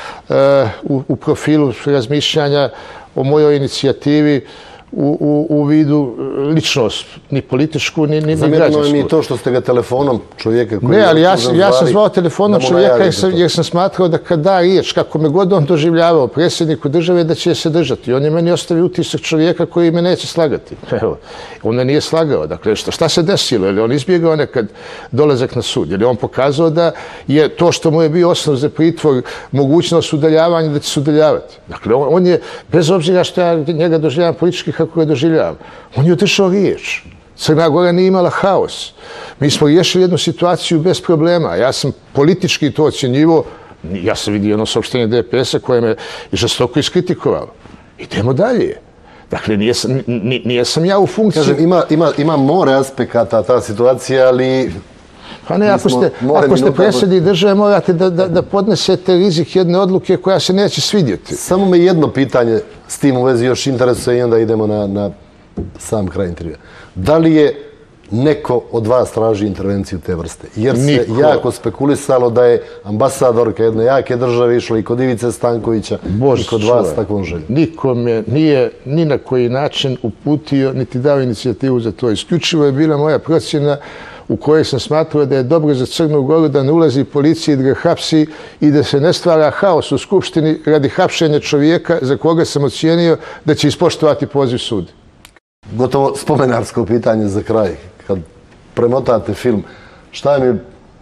u profilu razmišljanja o mojoj inicijativi u vidu ličnost, ni političku, ni građansku. Zamjerno je mi to što ste ga telefonom čovjeka koji... Ne, ali ja sam zvao telefonom čovjeka jer sam smatrao da kad da riječ, kako me god on doživljavao predsjedniku države, da će se držati. On je meni ostavio utisak čovjeka koji me neće slagati. Evo, on me nije slagao. Dakle, šta se desilo? Je li on izbjegao nekad dolazak na sud? Je li on pokazao da je to što mu je bio osnov za pritvor, mogućnost udaljavanja, da će se udaljavati? Dakle, on je, bez obzira što ja njega doživljavam politički kako ga doživljavam, on je održao riječ. Crna Gora nije imala haos. Mi smo riješili jednu situaciju bez problema. Ja sam politički to ocjenjivo. Ja sam vidio jedno saopštenje DPS-a koje me žestoko iskritikovalo. Idemo dalje. Dakle, nijesam ja u funkciji... Kažem, ima more aspekata ta situacija, ali... Pa ne, ako ste predsjednik države, morate da podnesete rizik jedne odluke koja se neće svidjeti. Samo me jedno pitanje s tim u vezi još interesuje i onda idemo na sam kraj intervjua. Da li je neko od vas traži intervenciju te vrste? Jer se jako spekulisalo da je ambasadorka jedne jake države išla i kod Ivice Stankovića i kod vas takvom željom. Nikome nije ni na koji način uputio niti dao inicijativu za to. Isključivo je bila moja procjena u kojoj sam smatrao da je dobro za Crnu Goru da ne ulazi policija i da ga hapsi i da se ne stvara haos u Skupštini radi hapšenja čovjeka za koga sam ocijenio da će ispoštovati poziv sud. Gotovo spomenarsko pitanje za kraj. Kad premotate film, šta mi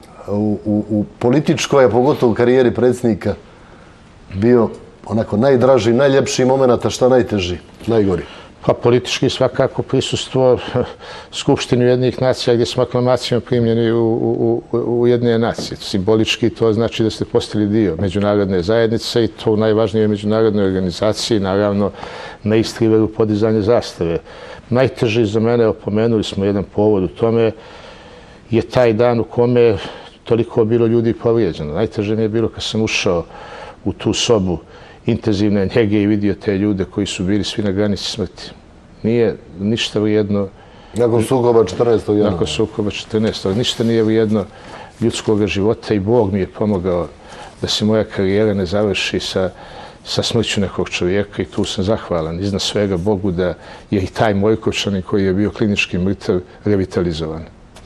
u političkoj, a pogotovo u karijeri predsjednika bio onako najdraži, najljepši moment, a šta najteži, najgori? Pa politički svakako prisustvo Skupštini Ujedinjenih nacija gdje smo aklamacijom primljeni u Ujedinjene nacije. Simbolički to znači da ste postali dio međunarodne zajednice i to u najvažnijoj međunarodnoj organizaciji, naravno na istriveru podizanje zastave. Najteži za mene, opomenuli smo jedan povod u tome, je taj dan u kome toliko bilo ljudi povrijeđeno. Najteže mi je bilo kad sam ušao u tu sobu intenzivne njege i vidio te ljude koji su bili svi na granici smrti. Nije ništa vrijedno... Nakon sukoba 14. januara. Nakon sukoba 14. Ništa nije vrijedno ljudskog života i Bog mi je pomogao da se moja karijera ne završi sa smrću nekog čovjeka i tu sam zahvalan iznad svega Bogu da je i taj Mojkovčanin koji je bio klinički mrtav revitalizovan.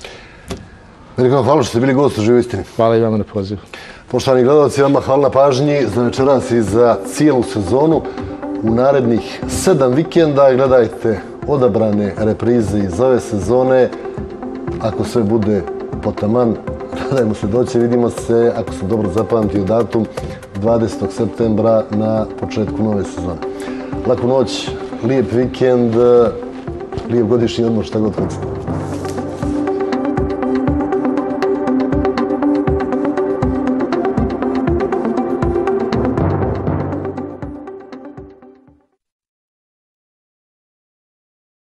Veliko hvala što ste bili gost u Živoj istini. Hvala i vama na pozivu. Poštovani gledalci, vama hvala na pažnji za večeras i za cijelu sezonu. U narednih 7 vikenda gledajte odabrane reprize iz ove sezone. Ako sve bude potaman, nadajmo se doći, vidimo se, ako sam dobro zapamtio datum, 20. septembra na početku nove sezone. Laku noć, lijep vikend, lijep godišnji odmor, šta god hoćete.